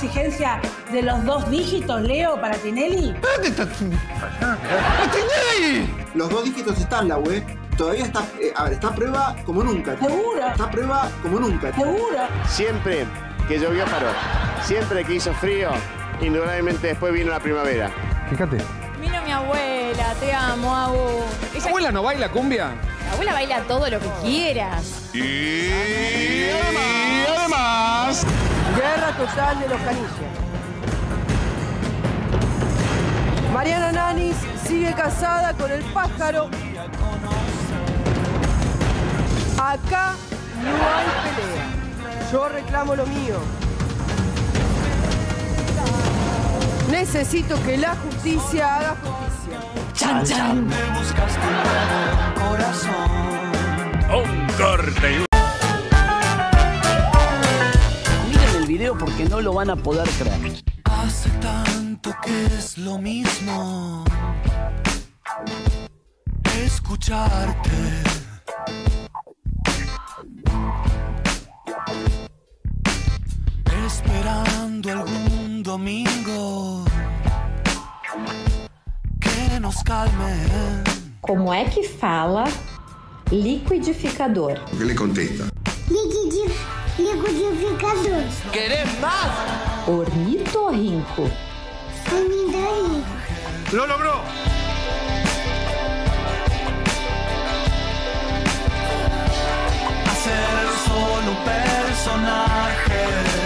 exigencia de los 2 dígitos, Leo, para Tinelli? ¿Dónde está Tinelli? Los 2 dígitos están, la web. Todavía está, está a prueba como nunca. ¿Seguro? Está a prueba como nunca. ¿Seguro? Siempre que llovió paró. Siempre que hizo frío, indudablemente después vino la primavera. Fíjate. Vino mi abuela, te amo, Abu. ¿La abuela no baila cumbia? La abuela baila todo lo que quieras. Y además... Guerra total de los canillas. Mariana Nanis sigue casada con el pájaro. Acá no hay pelea. Yo reclamo lo mío. Necesito que la justicia haga justicia. ¡Chan, chan! Me buscaste un nuevo corazón. Un corte. Miren el video porque no lo van a poder creer. Hace tanto que es lo mismo escucharte. Esperando algún domingo que nos calme. Como é que fala liquidificador? ¿Qué le contesta? Liquidificador. ¿Querés más? Ornitorrinco. ¡Lo logró! Hacer solo un personaje.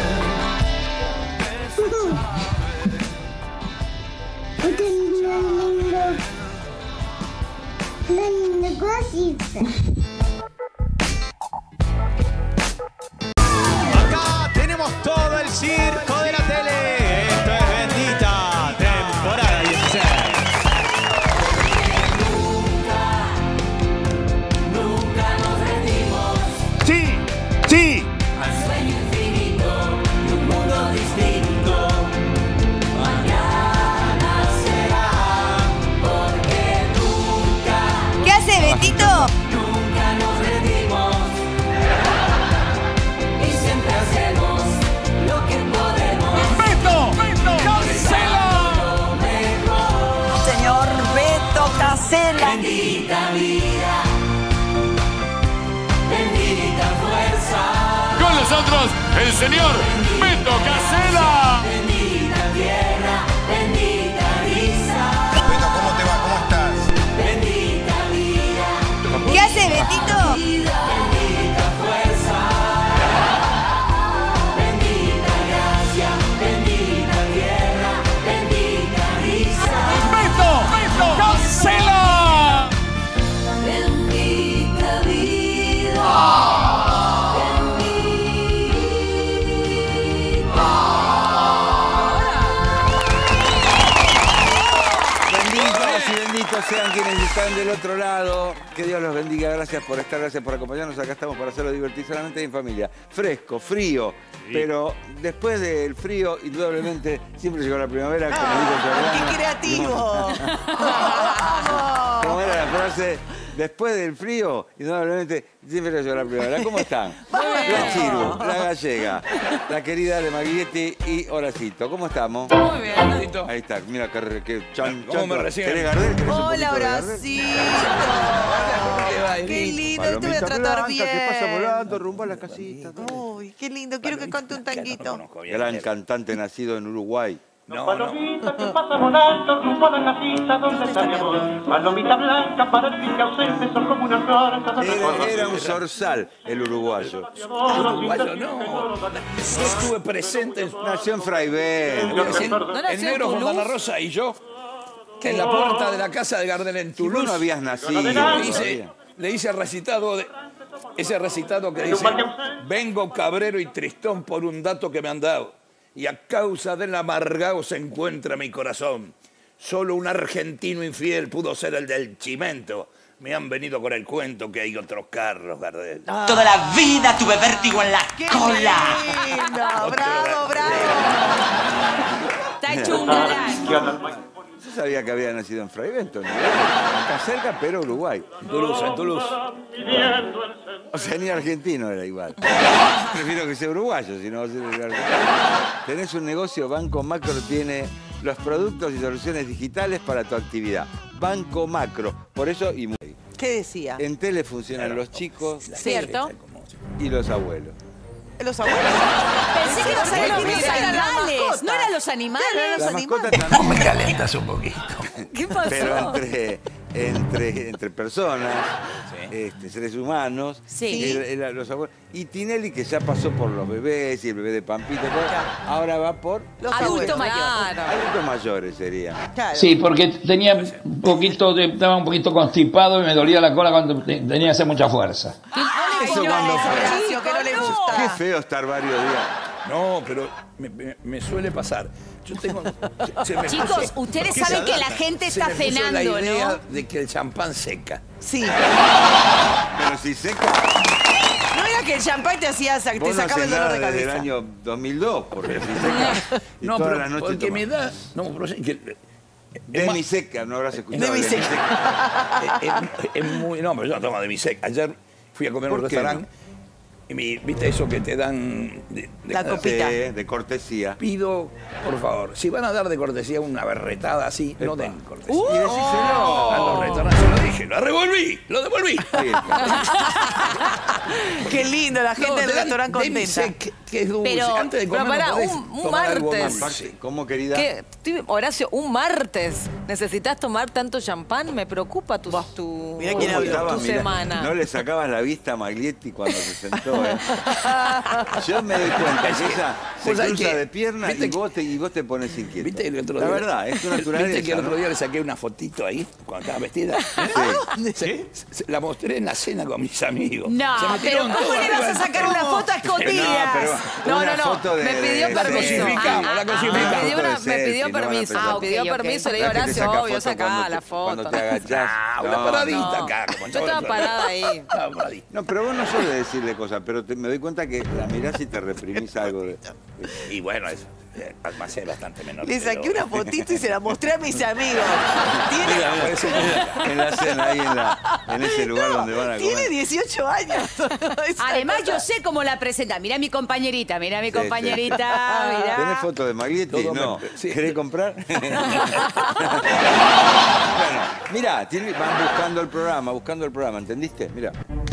Una cosita. Acá tenemos todo el circo de la tele. Esto es Bendita, temporada 16. Nunca nos rendimos ¡Sí! ¡Sí! al sueño infinito de un mundo distinto. Mañana será porque nunca. ¿Qué hace, Betito? Nunca nos rendimos y siempre hacemos lo que podemos. ¡Beto! ¡Cancela! Lo mejor. Señor Beto Casella. Bendita vida, bendita fuerza, Con nosotros, el señor Beto Casella. bendita tierra, bendita risa, Beto, ¿cómo te va? ¿Cómo estás? bendita vida, ¿Qué hace, Betito? bendita fuerza, bendita gracia, bendita tierra, bendita risa, ¡Beto! ¡Cancela! bendita vida, Benditas y benditos sean quienes están del otro lado. Que Dios los bendiga. Gracias por estar, gracias por acompañarnos. Acá estamos para hacerlo divertidamente en familia. Fresco, frío, pero después del frío, indudablemente, siempre llegó la primavera, como dijo Giordano. ¡Qué creativo! Como era la frase, después del frío, indudablemente, siempre llegó la primavera. ¿Cómo están? La Chiru, la Gallega, la querida de Maguietti y Horacito. ¿Cómo estamos? Muy bien. Ahí está, mira que chan. ¿Cómo me reciben? ¿Querés Gardel? ¿Querés un Hola, poquito de Gardel? Horacito. Qué lindo, te voy a Palomita tratar blanca bien. que pasa volando rumbo a la casita. Uy, qué lindo. Quiero que cante un tanguito. Gran cantante nacido en Uruguay. Palomita que pasa volando rumbo a la casita donde está mi amor. Palomita blanca para el fin ausente, son como una flor. Era un zorzal el uruguayo. Uruguayo no. Yo estuve presente. Nació en Fraibén. En Negro Fontana Rosa y yo, que en la puerta de la casa de Gardel en Si vos Toulouse, no habías nacido. le hice recitado ese recitado que dice: vengo cabrero y tristón por un dato que me han dado, y a causa del amargado se encuentra mi corazón. Solo un argentino infiel pudo ser el del Chimento. Me han venido con el cuento que hay otros carros, Gardel. Toda la vida tuve vértigo en la cola. Lindo. Bravo, bravo. Está hecho un galán. Yo sabía que había nacido en Fraivento, ¿no? Acá cerca, pero Uruguay. En Toulouse, en Toulouse. O sea, ni argentino era igual. Prefiero que sea uruguayo, si no va a ser argentino. Tenés un negocio, Banco Macro tiene los productos y soluciones digitales para tu actividad. Banco Macro. Por eso, y ¿qué decía? en tele funcionan los chicos ¿Cierto? y los abuelos. Los abuelos. Pensé que ibas a decir los animales. ¿No eran los animales? La mascota también. Me calentas un poquito. ¿Qué pasó? Pero entre personas, seres humanos, Sí. los abuelos. Y Tinelli, que ya pasó por los bebés y el bebé de Pampita, ahora va por Los Adulto abuelos. mayor. adultos mayores serían. Claro. Sí, porque tenía estaba un poquito constipado y me dolía la cola cuando tenía que hacer mucha fuerza. Eso cuando fue. Horacio, que no le gusta. Qué feo estar varios días. No, pero me suele pasar. Yo tengo... Chicos, ustedes saben que la gente está cenando, la idea ¿no? de que el champán seca. Sí. Pero si seca, No era que el champán te hacía te vos no sacaba haces el dolor nada de desde el cabeza. año 2002, porque si seca, y No, todas pero las noches porque tomás. me da... No, pero es que... Demi-seca, no habrás escuchado. Demi-seca. Es muy... No, pero yo no tomo demi-seca. Ayer fui a comer a un ¿Por qué restaurante y ¿viste eso que te dan... La copita. De cortesía. Pido, por favor, si van a dar de cortesía una berretada así, no den cortesía. Y decíselo. A los restaurantes se lo dije, lo revolví, lo devolví. Qué lindo, la gente del restaurante contenta. Demi-sec, que es dulce. Pero- Antes de comer pero pará, no podés un tomar algo martes. dulce. ¿Cómo, querida? Horacio, un martes, ¿necesitas tomar tanto champán? Me preocupa tu Mirá quién ¿Cómo habló. estaba? tu Mirá, semana. no le sacabas la vista a Maglietti cuando se sentó, ¿eh? Yo me doy cuenta que ella se Vos sabés cruza que- de pierna ¿viste y vos te pones inquieto. ¿Viste el otro La día? verdad, es tu naturaleza. ¿Viste que el otro ¿no? día le saqué una fotito ahí, cuando estaba vestida? La mostré en la cena con mis amigos. No, Se me pero tiraron ¿cómo todos le vas arriba a del- sacar una foto a escondidas? pero No, una no, foto no. Me pidió La permiso. cosificamos, la cosificamos. Me pidió permiso. Ah, Me pidió permiso. Le digo, Horacio, obvio, sacá la foto. Cuando te agachás. Ah, una paradita acá. como Yo estaba parada ahí. Estaba paradita. No, pero vos no sos de decirle cosas, pero me doy cuenta que la mirás y te reprimís algo. Y bueno, es almacén bastante menor. Le saqué una fotito y se la mostré a mis amigos. En la cena, ahí en ese lugar donde van a comer. Tiene 18 años. Además, yo sé cómo la presenta. Mirá mi compañerita, mirá mi Sí, compañerita, mirá. ¿Tenés foto de Maglietti? Todo No. sí. ¿Querés comprar? Bueno, mirá, van buscando el programa, ¿entendiste? Mirá.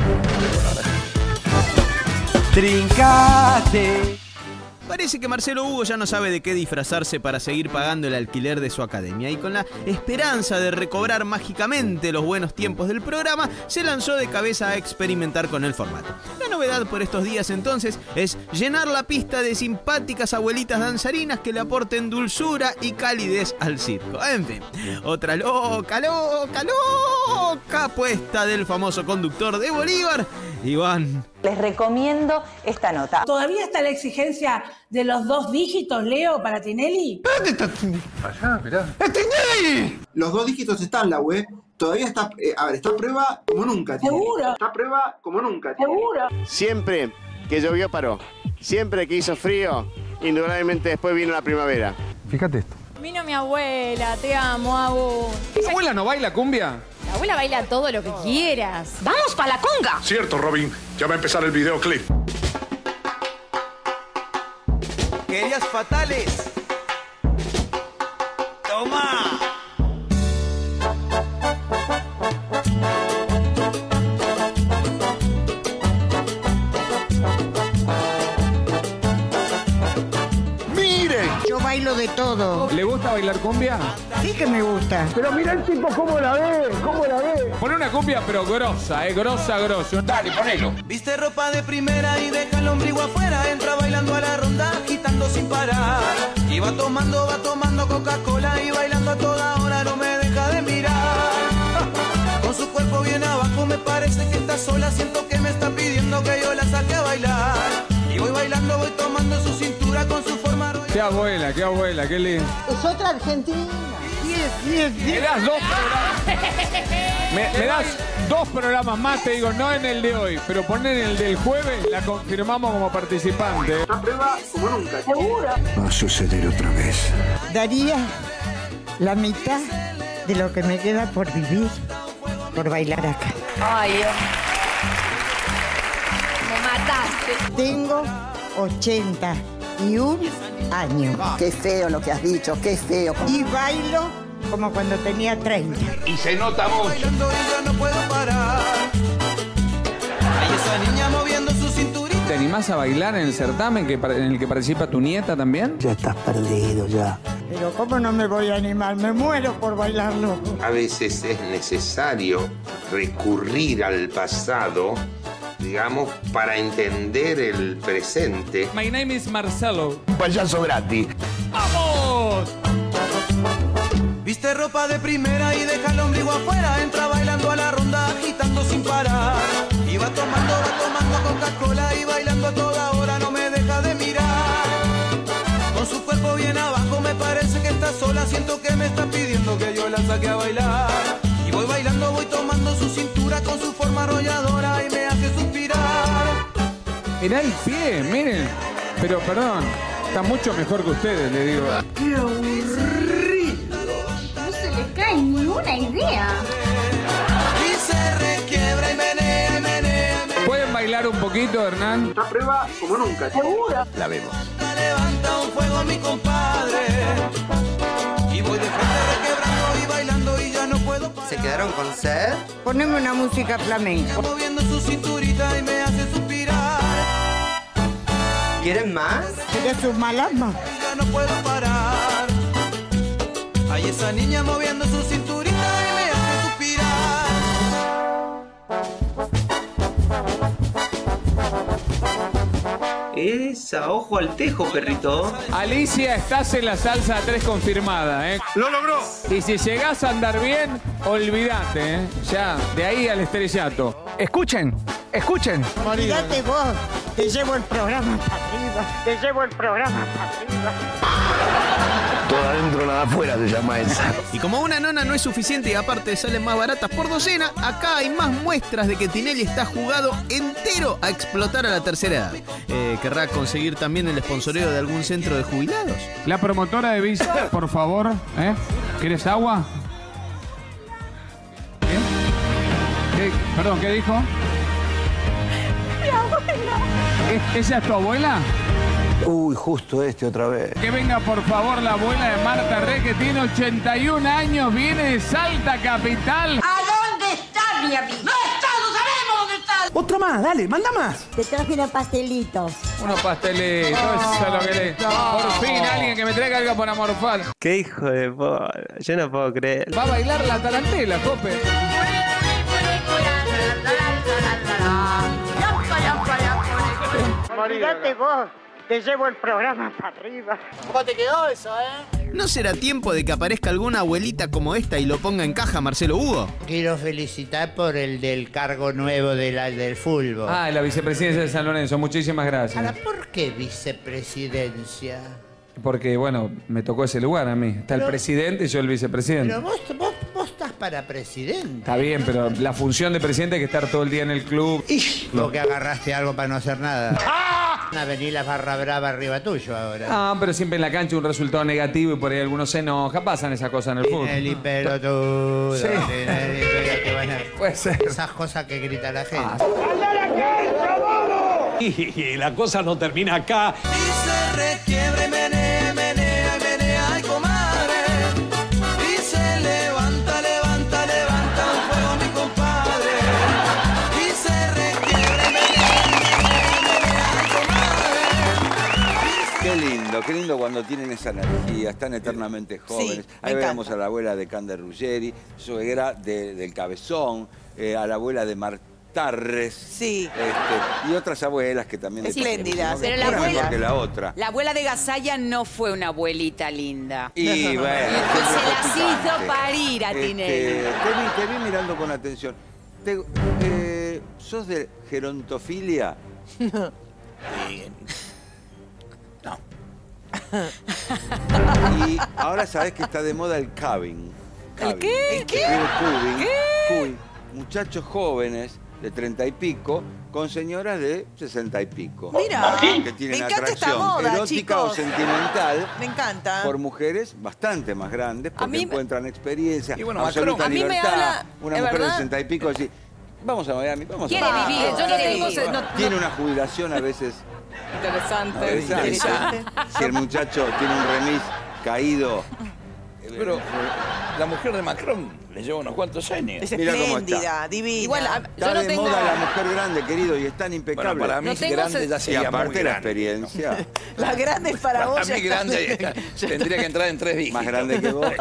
Trincate. Parece que Marcelo Hugo ya no sabe de qué disfrazarse para seguir pagando el alquiler de su academia y con la esperanza de recobrar mágicamente los buenos tiempos del programa, se lanzó de cabeza a experimentar con el formato. La novedad por estos días entonces es llenar la pista de simpáticas abuelitas danzarinas que le aporten dulzura y calidez al circo. En fin, otra loca apuesta del famoso conductor de Bolívar, Iván. Les recomiendo esta nota. ¿Todavía está la exigencia de los 2 dígitos, Leo, para Tinelli? Allá, mirá. Los 2 dígitos están, la web. Todavía está, está a prueba como nunca. Seguro. Está a prueba como nunca. Seguro. Siempre que llovió paró. Siempre que hizo frío, indudablemente después vino la primavera. Fíjate esto. Vino mi abuela, te amo, Abu. ¿Tu abuela no baila cumbia? La abuela baila todo lo que quieras. ¡Vamos para la conga! Cierto, Robin. Ya va a empezar el videoclip. Querías fatales. Toma. ¡Miren! Yo bailo de todo. ¿Le gusta bailar cumbia? Sí que me gusta. Pero mira el tipo cómo la ve, Pon una cumbia pero grosa, grosa. Dale, ponelo. Viste ropa de primera y deja el ombligo afuera. Entra bailando a la ronda, agitando sin parar. Y va tomando Coca-Cola y bailando a toda hora, no me deja de mirar. Con su cuerpo bien abajo me parece que está sola. Siento que me está pidiendo que yo la saque a bailar. Y voy bailando, voy tomando su cintura con su forma. Qué abuela, qué lindo. Es otra Argentina. Me das 2 programas. Me das 2 programas más, te digo, no en el de hoy, pero poner en el del jueves, la confirmamos como participante. Está a prueba como nunca. Seguro. Va a suceder otra vez. Daría la mitad de lo que me queda por vivir, por bailar acá. Ay, Tengo 81 años. Qué feo lo que has dicho, qué feo. Y bailo como cuando tenía 30. Y se nota mucho. Bailando y ya no puedo parar. Hay esa niña moviendo su cinturita. ¿Te animás a bailar en el certamen en el que participa tu nieta también? Ya estás perdido, ya. Pero ¿cómo no me voy a animar? Me muero por bailarlo. A veces es necesario recurrir al pasado, digamos, para entender el presente. My name is Marcelo. Payaso gratis. ¡Vamos! Viste ropa de primera y deja el ombligo afuera. Entra bailando a la ronda, agitando sin parar. Y va tomando Coca-Cola y bailando a toda hora, no me deja de mirar. Con su cuerpo bien abajo me parece que está sola. Siento que me está pidiendo que yo la saque a bailar. Y voy bailando, voy tomando su cintura con su forma arrolladora y me hace suspirar. Mirá el pie, miren. Pero perdón, está mucho mejor que ustedes, le digo. ¡Qué aburrido! No se les cae ninguna idea. Y se requiebra y menea, y menea, menea. ¿Pueden bailar un poquito, Hernán? Esta prueba como nunca. ¿Segura? La vemos. Levanta un fuego mi compadre. Y voy de frente requebrando y bailando y ya no puedo parar. ¿Se quedaron con sed? Poneme una música flamenca. Moviendo su cinturita y me hace suspirar. ¿Quieren más? ¿Quieres un mal alma? Ya no puedo parar. Hay esa niña moviendo su cinturita y me hace suspirar. Esa, ojo al tejo, perrito. Alicia, estás en la salsa 3 confirmada, ¿eh? ¡Lo logró! Y si llegás a andar bien, olvídate, ¿eh? Ya, de ahí al estrellato. Escuchen, escuchen. Olvídate vos, te llevo el programa para arriba. Te llevo el programa para arriba. Todo adentro, nada afuera se llama esa. Y como una nona no es suficiente y aparte salen más baratas por docena, acá hay más muestras de que Tinelli está jugado entero a explotar a la tercera edad. ¿Querrá conseguir también el sponsoreo de algún centro de jubilados? La promotora de Visa, por favor, ¿eh? ¿Quieres agua? Perdón, ¿qué dijo? Mi abuela. ¿Esa es tu abuela? Uy, justo otra vez. Que venga, por favor, la abuela de Marta Re, que tiene 81 años, viene de Salta Capital. ¿A dónde está mi amigo? ¡No está! ¡No sabemos dónde está! Otra más, dale, manda más. Te traje unos pastelitos. Unos pastelitos, eso es lo que le... Por fin, alguien que me traiga algo para morfar. Qué hijo de bola, yo no puedo creer. Va a bailar la tarantela, Cope. Olvídate vos, te llevo el programa para arriba. ¿Cómo te quedó eso, ¿No será tiempo de que aparezca alguna abuelita como esta y lo ponga en caja Marcelo Hugo? Quiero felicitar por el del cargo nuevo del fútbol. Ah, la vicepresidencia de San Lorenzo, muchísimas gracias. Ahora, ¿por qué vicepresidencia? Porque, bueno, me tocó ese lugar a mí. Está el presidente y yo el vicepresidente. Pero vos estás para presidente. Está bien, pero la función de presidente hay que estar todo el día en el club. Vos que agarraste algo para no hacer nada. Van a venir las barra brava arriba tuyo ahora. Ah, pero siempre en la cancha un resultado negativo y por ahí algunos se enoja. Pasan esas cosas en el fútbol. El hiperotudo. Sí. Puede ser. Esas cosas que grita la gente. Y la cosa no termina acá. Y se requiebra y menea, menea, menea, ay comadre. Y se levanta, levanta, levanta un fuego mi compadre. Y se requiebra y menea, menea, ay comadre. Qué lindo cuando tienen esa energía, están eternamente jóvenes. Ahí veíamos a la abuela de Cande Ruggeri, suegra del Cabezón, a la abuela de Martarres. Sí. Y otras abuelas que también... Espléndidas. Pero la abuela mejor que la otra. La abuela de Gasalla no fue una abuelita linda. Y bueno... Se las hizo parir a Tinelli. Te vi mirando con atención. ¿Sos de gerontofilia? No. Y ahora sabés que está de moda el cubing. ¿El qué? ¿El qué? Cubing. Muchachos jóvenes de 30 y pico con señoras de 60 y pico. Mira, que tienen me encanta esta atracción moda, erótica chicos. o sentimental. Me encanta. Por mujeres bastante más grandes porque encuentran experiencia, y bueno, absoluta a mí me libertad. habla, Una ¿es mujer verdad? de 60 y pico así. Vamos a Miami, vamos Quiere a vivir, yo no tengo... Tiene una jubilación a veces Interesante. Si el muchacho tiene un remis caído. Pero la mujer de Macron le lleva unos cuantos años. Es Mira cómo espléndida, está. divina. Igual, Está yo no de tengo... moda la mujer grande, querido, y es tan impecable. Bueno, para mí No tengo grande ya y sería aparte muy la grande. experiencia. La grande es para vos. Para ya mí está. grande tendría que entrar en 3 dígitos. Más grande que vos.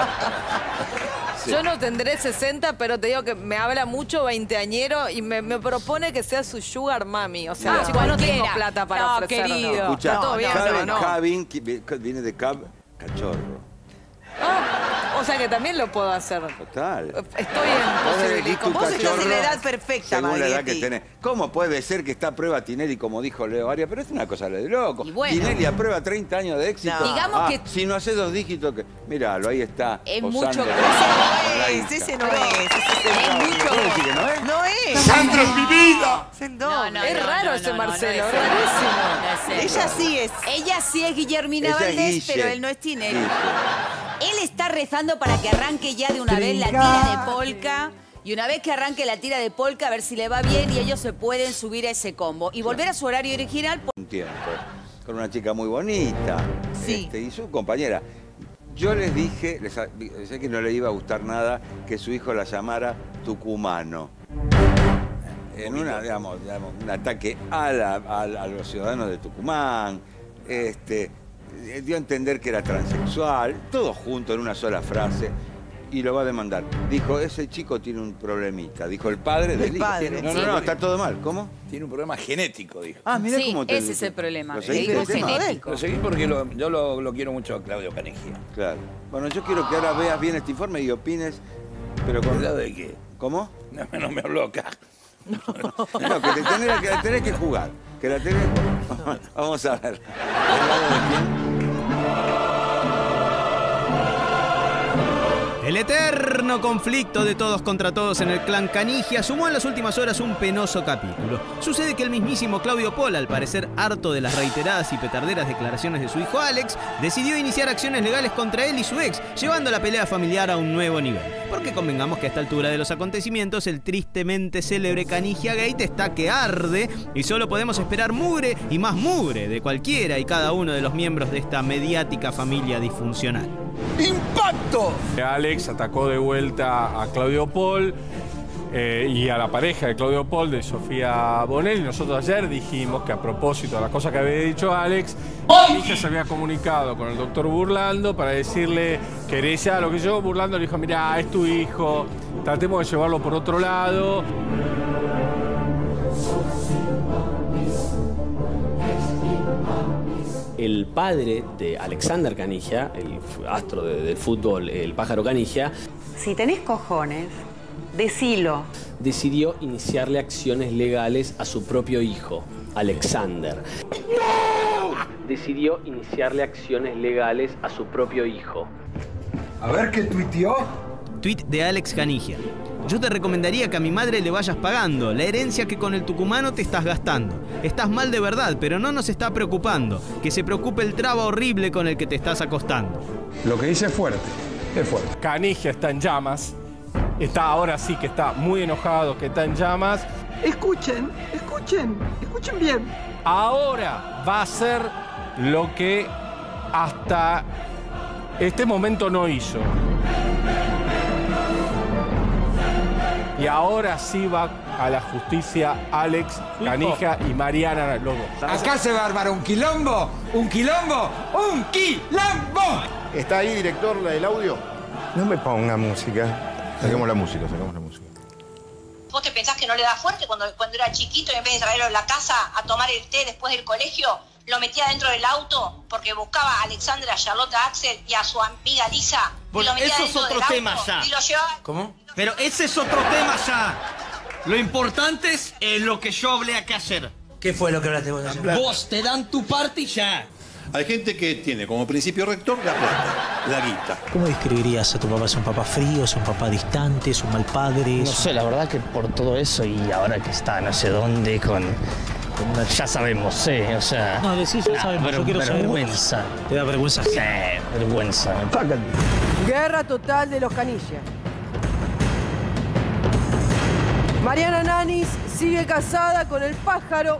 Sí. Yo no tendré 60, pero te digo que me habla mucho veinteañero y me propone que sea su sugar mami. O sea, igual no tengo plata para ofrecer. querido. Escucha, Está todo bien, Cabin viene de cab, cachorro. O sea que también lo puedo hacer. Total. Estoy en posibilidad. Con vos estás en la edad perfecta, según la edad que Marghetti. tenés. ¿Cómo puede ser que está a prueba Tinelli, como dijo Leo Arias? Pero es una cosa de loco. Y bueno. Tinelli aprueba 30 años de éxito. No. Digamos que- Si no hace 2 dígitos, que... Míralo, ahí está. Es posando mucho- con la hija. Ese no es. ¿Puedo decir que no es? No es. ¡Sandra es mi vida! Es el doble. No, Es raro ese Marcelo, no es rarísimo. No es él. Ella sí es. Ella sí es Guillermina Ella es Valdés, Guille. pero él no es Tinelli. Guille. Él está rezando para que arranque ya de una vez la tira de polka. Y una vez que arranque la tira de polka, a ver si le va bien y ellos se pueden subir a ese combo. Y volver a su horario original. Un tiempo. Con una chica muy bonita. Sí. Y su compañera. Yo les dije, sé que no le iba a gustar nada que su hijo la llamara tucumano. En una, digamos, un ataque a los ciudadanos de Tucumán. Dio a entender que era transexual, todo junto en una sola frase. Y lo va a demandar. Dijo, ese chico tiene un problemita. Dijo el padre del hijo. padre. No, está todo mal. ¿Cómo? Tiene un problema genético, dijo. Ah, mira Sí, cómo te ese es el problema. ¿Lo Le seguiste digo el tema? genético. Lo seguí porque yo lo quiero mucho a Claudio Caniggia. Claro. Bueno, yo quiero que ahora veas bien este informe y opines, pero con... ¿Cuidado de qué? ¿Cómo? No me habló acá. No, que tenés que jugar. Que la tenés que jugar. Vamos a ver. ¿Del lado de quién? El eterno conflicto de todos contra todos en el clan Canigia sumó en las últimas horas un penoso capítulo. Sucede que el mismísimo Claudio Pol, al parecer harto de las reiteradas y petarderas declaraciones de su hijo Alex, decidió iniciar acciones legales contra él y su ex, llevando la pelea familiar a un nuevo nivel. Porque convengamos que a esta altura de los acontecimientos el tristemente célebre Canigia Gate está que arde y solo podemos esperar mugre y más mugre de cualquiera y cada uno de los miembros de esta mediática familia disfuncional. ¡Impacto! Alex atacó de vuelta a Claudio Pol y a la pareja de Claudio Pol, de Sofía Bonelli. Nosotros ayer dijimos que a propósito de las cosas que había dicho Alex, ella se había comunicado con el doctor Burlando para decirle, querés lo que yo. Burlando le dijo, mirá, es tu hijo, tratemos de llevarlo por otro lado. El padre de Alexander Canigia, el astro del fútbol, el pájaro Canigia, Si tenés cojones, decilo. decidió iniciarle acciones legales a su propio hijo, Alexander. Decidió iniciarle acciones legales a su propio hijo. A ver qué tuiteó. Tweet de Alex Canigia. Yo te recomendaría que a mi madre le vayas pagando la herencia que con el tucumano te estás gastando. Estás mal de verdad, pero no nos está preocupando. Que se preocupe el traba horrible con el que te estás acostando. Lo que dice es fuerte, es fuerte. Canigia está en llamas. Ahora sí que está muy enojado, que está en llamas. Escuchen bien. Ahora va a hacer lo que hasta este momento no hizo. Y ahora sí va a la justicia Alex Canigia y Mariana, los dos. Acá se va a armar un quilombo. ¿Está ahí, director, la del audio? No me ponga música. Saquemos la música. ¿Vos te pensás que no le da fuerte cuando era chiquito y en vez de traerlo a la casa a tomar el té después del colegio, lo metía dentro del auto porque buscaba a Alexandra, a Charlotte, a Axel y a su amiga Lisa? Bueno, y lo metía eso es dentro otro del tema auto ya. Y lo llevaba... ¿Cómo? Pero ese es otro tema ya. Lo importante es lo que yo hablé acá ayer. ¿Qué fue lo que hablaste vos ayer? Vos te dan tu parte y ya. Hay gente que tiene como principio rector la plata, la guita. ¿Cómo describirías a tu papá? ¿Es un papá frío? ¿Es un papá distante? ¿Es un mal padre? No sé, la verdad que por todo eso y ahora que está no sé dónde ya sabemos, sí, o sea... No, decís, ya sabemos, yo quiero saber. Vergüenza. ¿Te da vergüenza? Sí, vergüenza. Guerra total de los Canigia. Mariana Nanis sigue casada con el pájaro.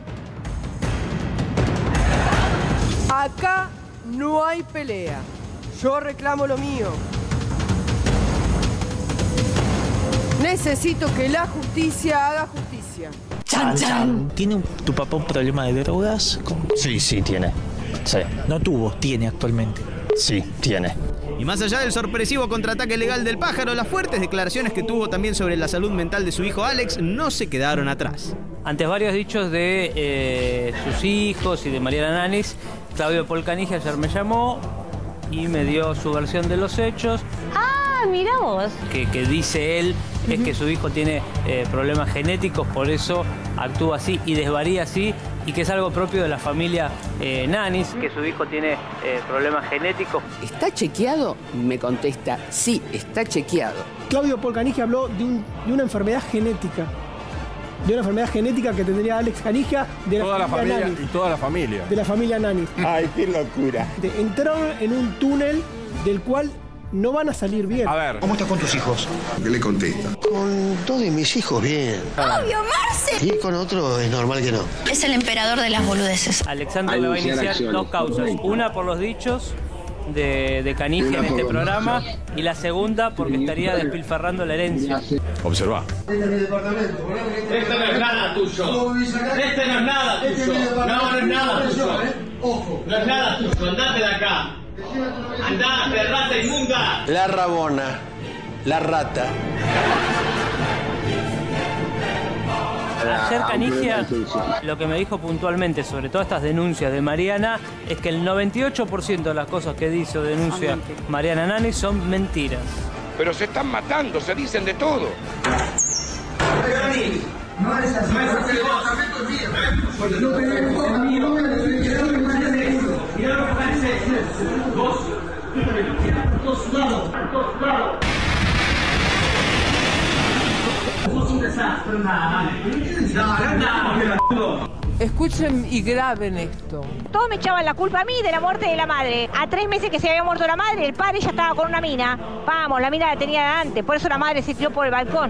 Acá no hay pelea. Yo reclamo lo mío. Necesito que la justicia haga justicia. Chan, chan. ¿Tiene tu papá un problema de drogas? Sí, tiene. Sí. No tuvo, tiene actualmente. Sí, tiene. Y más allá del sorpresivo contraataque legal del pájaro, las fuertes declaraciones que tuvo también sobre la salud mental de su hijo Alex no se quedaron atrás. Ante varios dichos de sus hijos y de Mariana Nanis, Claudio Paul Canigia ayer me llamó y me dio su versión de los hechos. Ah, mira vos. Que dice él es que su hijo tiene problemas genéticos, por eso actúa así y desvaría así, y que es algo propio de la familia Nanis, que su hijo tiene problemas genéticos. ¿Está chequeado? Me contesta, sí, está chequeado. Claudio Paul Canigia habló de una enfermedad genética. De una enfermedad genética que tendría Alex Canigia de la familia Nanis. Y toda la familia. De la familia Nanis. Ay, qué locura. Entraron en un túnel del cual no van a salir bien. A ver. ¿Cómo estás con tus hijos? ¿Qué le contesta? Con todos mis hijos bien. ¡Obvio, Marce! Y con otro es normal que no. Es el emperador de las boludeces. Alexander le va a iniciar dos causas. Una por los dichos de Canigia en este programa y la segunda porque estaría despilfarrando la herencia. Observa. Este es mi departamento. Este no es nada tuyo. Este no es nada tuyo. No es nada tuyo. Ojo. No es nada tuyo. Andate de acá. Andate, rata inmunda. La rabona, la rata. Ayer Canigia lo que me dijo puntualmente sobre todas estas denuncias de Mariana es que el 98% de las cosas que dice o denuncia Mariana Nanis son mentiras. Pero se están matando, se dicen de todo. No es así. El departamento es mío. No tenemos mío. Mirá lo que parece. Dos lados. Sos un desastre. Nada. Escuchen y graben esto. Todos me echaban la culpa a mí de la muerte de la madre. A 3 meses que se había muerto la madre, el padre ya estaba con una mina. Vamos, la mina la tenía antes, por eso la madre se tiró por el balcón.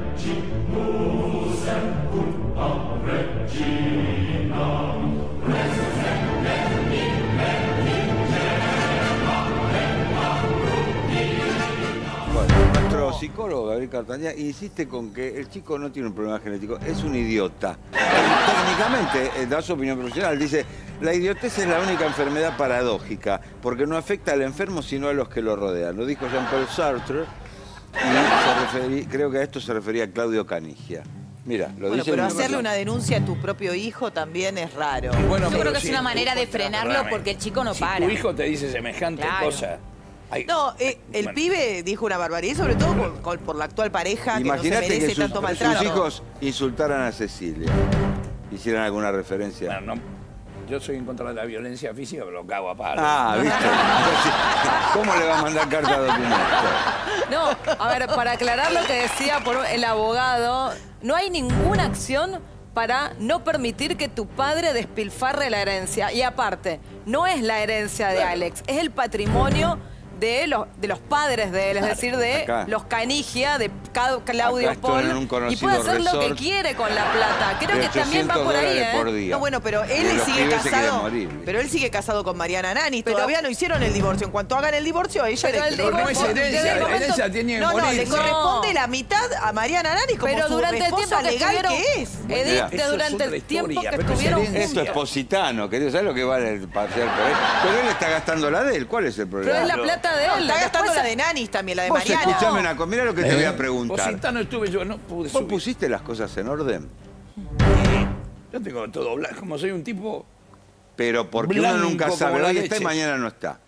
Nuestro psicólogo Gabriel Cartañá insiste con que el chico no tiene un problema genético, es un idiota. Técnicamente, da su opinión profesional, dice, la idiotez es la única enfermedad paradójica, porque no afecta al enfermo sino a los que lo rodean. Lo dijo Jean-Paul Sartre, y creo que a esto se refería Claudio Canigia. Mira, lo dice. Pero hacerle una denuncia a tu propio hijo también es raro. Bueno, yo creo que es una manera de frenarlo porque el chico no para. Si tu hijo te dice semejante cosa. No, el pibe dijo una barbaridad, sobre todo por la actual pareja que no se merece tanto maltrato. Sus hijos insultaran a Cecilia, hicieran alguna referencia. No, yo soy en contra de la violencia física, pero lo cago a palo. Ah, ¿viste? ¿Cómo le va a mandar carta a documento? No, a ver, para aclarar lo que decía el abogado, no hay ninguna acción para no permitir que tu padre despilfarre la herencia. Y aparte, no es la herencia de Alex, es el patrimonio de los padres de él, es decir, de acá. Los Canigia, de Claudio Paul, y puede hacer lo que quiere con la plata. Creo que también va por ahí, ¿eh? No, bueno, pero él sigue casado. Pero él sigue casado con Mariana Nanis. Todavía no hicieron el divorcio. En cuanto hagan el divorcio, a ella no es herencia, la herencia tiene que morir. No, le corresponde la mitad a Mariana Nanis como su esposa legal que es. Edith, durante el tiempo que estuvieron juntos. Esto es positano, querido. ¿Sabes lo que vale pasear por ahí? Pero él está gastando la de él. ¿Cuál es el problema? Pero es la plata de él. Está gastando la de Nanis también, la de Mariana. Escuchame una cosa, mira lo que te voy a preguntar. Positano estuve yo, no pude subir. ¿Vos pusiste las cosas en orden? Yo tengo todo blanco, como soy un tipo. Pero porque uno nunca sabe, hoy está y mañana no está.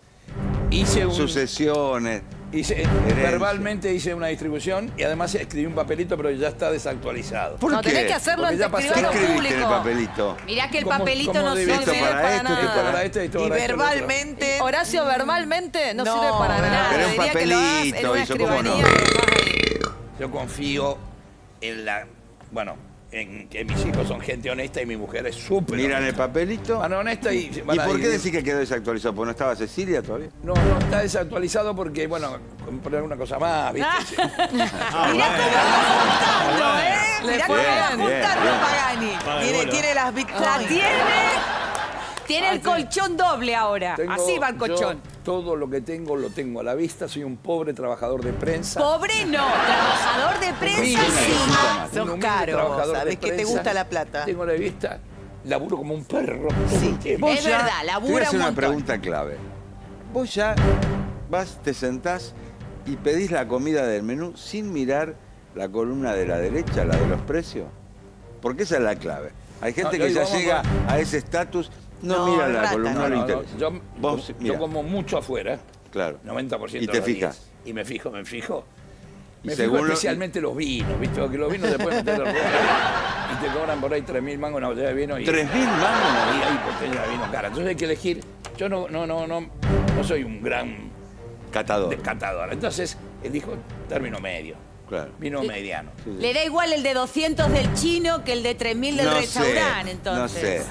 Sucesiones. Verbalmente hice una distribución y además escribí un papelito, pero ya está desactualizado. ¿Por qué? Tenés que hacerlo antes de ¿Qué escribiste en el papelito? Mirá que el papelito no sirve para nada. Y verbalmente... Horacio, verbalmente no sirve para nada. Pero un papelito, Yo confío en la... Bueno, en que mis hijos son gente honesta y mi mujer es súper Miran el papelito. Van honesta y... ¿Y por qué decís que quedó desactualizado? ¿Porque no estaba Cecilia todavía? No, está desactualizado porque, bueno, compré alguna cosa más, ¿viste? Mirá cómo va juntando, ¿eh? Mirá cómo va juntando Pagani. Tiene las bitcoins. La tiene el colchón doble ahora. Así va el colchón. Todo lo que tengo lo tengo a la vista. Soy un pobre trabajador de prensa. Pobre no, trabajador de prensa sí. Sos caro, sabés que te gusta la plata. Tengo la vista, laburo como un perro. Sí, es verdad, labura un montón. Te voy a hacer una pregunta clave. Vos ya vas, te sentás y pedís la comida del menú sin mirar la columna de la derecha, la de los precios. Porque esa es la clave. Hay gente que ya llega a ese estatus. No mira la columna, no le interesa. Yo como mucho afuera. Claro. 90%. ¿Y te fijas? Y me fijo. Me fijo según especialmente los vinos, ¿viste? Porque los vinos después meter y te cobran por ahí 3.000 mangos una botella de vino. ¿3.000 mangos? Y hay botella de vino cara. Entonces hay que elegir. Yo no soy un gran catador. Entonces elijo término medio. Claro. Vino mediano. Sí. Le da igual el de 200 del chino que el de 3.000 del restaurante, entonces.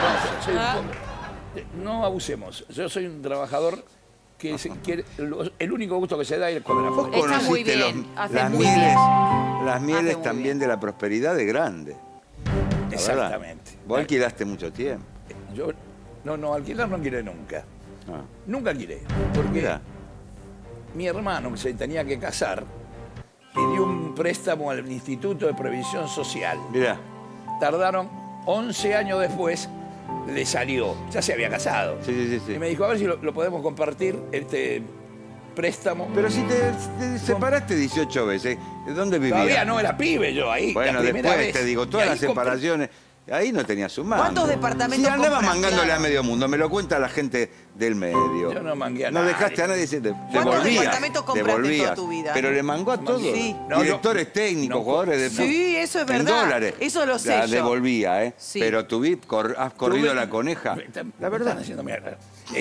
No abusemos. Yo soy un trabajador que el único gusto que se da es comer afuera. Está muy bien. Las mieles también de la prosperidad de grande. Exactamente. Vos alquilaste mucho tiempo. Yo alquilar no alquilé nunca. Nunca alquilé. Porque mi hermano, que se tenía que casar, pidió un préstamo al Instituto de Previsión Social. Mirá. Tardaron 11 años después, le salió. Ya se había casado. Sí. Y me dijo, a ver si lo podemos compartir, este préstamo. Pero si te separaste 18 veces, ¿dónde vivías? Todavía no era pibe yo ahí. Bueno, después te digo, todas las separaciones... Ahí no tenía su mano. ¿Cuántos departamentos Sí, andaba compraste? mangándole a medio mundo. Me lo cuenta la gente del medio. Yo no mangué a No nadie. dejaste a nadie. ¿Cuántos departamentos compraste en toda tu vida? Pero le mangó a todos. Sí. Directores técnicos, jugadores de... Sí, eso es verdad. En dólares. Eso lo sé La yo. devolvía, ¿eh? Sí. Pero has corrido la coneja. La verdad. Están haciendo mierda.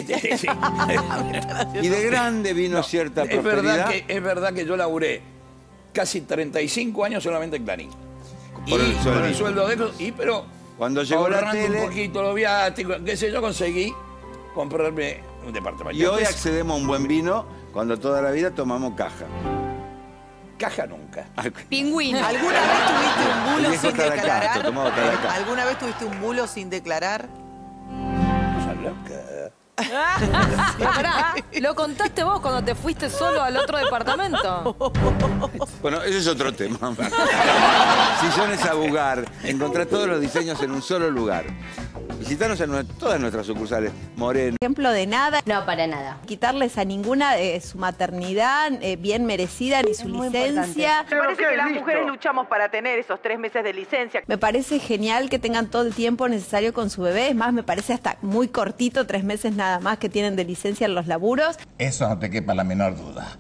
Y de grande vino cierta prosperidad. Es verdad que yo laburé casi 35 años solamente en Clarín. Por el sueldo de ellos. Pero cuando llegó la tele... un poquito los viáticos, qué sé yo, conseguí comprarme un departamento. Y hoy accedemos a un buen vino cuando toda la vida tomamos caja. Caja nunca. Pingüino. ¿Alguna vez tuviste un bulo sin declarar? Acá. ¿Alguna vez tuviste un bulo sin declarar? Cosa loca. Pero pará, ¿lo contaste vos cuando te fuiste solo al otro departamento? Bueno, ese es otro tema. Sillones Abugar. Encontrá todos los diseños en un solo lugar. Visítanos en todas nuestras sucursales. Moreno. Ejemplo de nada. No, para nada. Quitarles a ninguna su maternidad bien merecida ni su licencia. Me parece que las mujeres luchamos para tener esos 3 meses de licencia. Me parece genial que tengan todo el tiempo necesario con su bebé. Es más, me parece hasta muy cortito, 3 meses nada más que tienen de licencia en los laburos. Eso no te quepa la menor duda.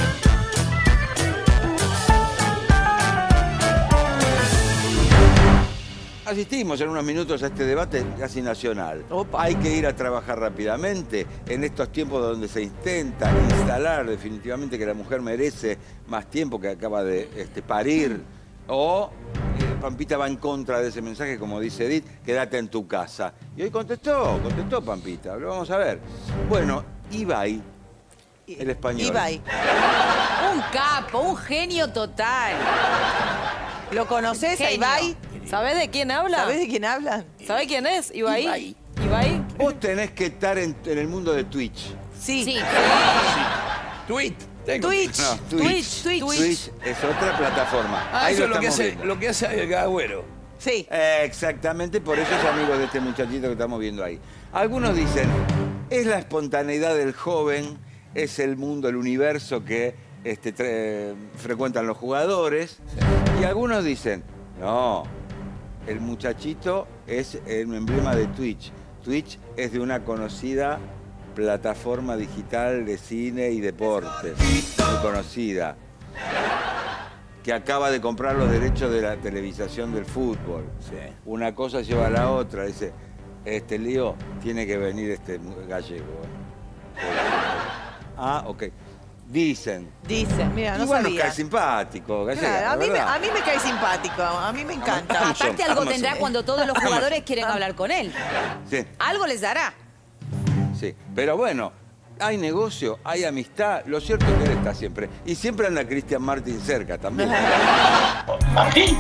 Asistimos en unos minutos a este debate casi nacional. Hay que ir a trabajar rápidamente en estos tiempos donde se intenta instalar definitivamente que la mujer merece más tiempo, que acaba de parir. O Pampita va en contra de ese mensaje, como dice Edith, quédate en tu casa. Y hoy contestó Pampita, lo vamos a ver. Bueno, Ibai, el español. Ibai. Un capo, un genio total. ¿Lo conoces a Ibai? ¿Sabés de quién habla? ¿Sabés de quién habla? ¿Sabés quién es? ¿Ibai? ¿Ibai? Vos tenés que estar en el mundo de Twitch. Sí. Twitch. No, Twitch es otra plataforma. Ahí eso es lo que hace el Agüero. Sí. Exactamente, por eso es amigo de este muchachito que estamos viendo ahí. Algunos dicen, es la espontaneidad del joven, es el mundo, el universo que frecuentan los jugadores. Y algunos dicen, no, el muchachito es el emblema de Twitch. Twitch es de una conocida plataforma digital de cine y deporte, muy conocida, que acaba de comprar los derechos de la televisación del fútbol. Sí. Una cosa lleva a la otra. Dice, este lío tiene que venir este gallego. Ah, ok. Dicen. Mira, no bueno, sabía. cae simpático, Gallega, Claro, la a mí me cae simpático, a mí me encanta. Aparte algo tendrá cuando todos los jugadores quieren hablar con él. Sí. Algo les dará. Sí, pero bueno, hay negocio, hay amistad. Lo cierto es que él está siempre. Y siempre anda Cristian Martin cerca también. ¿Martín?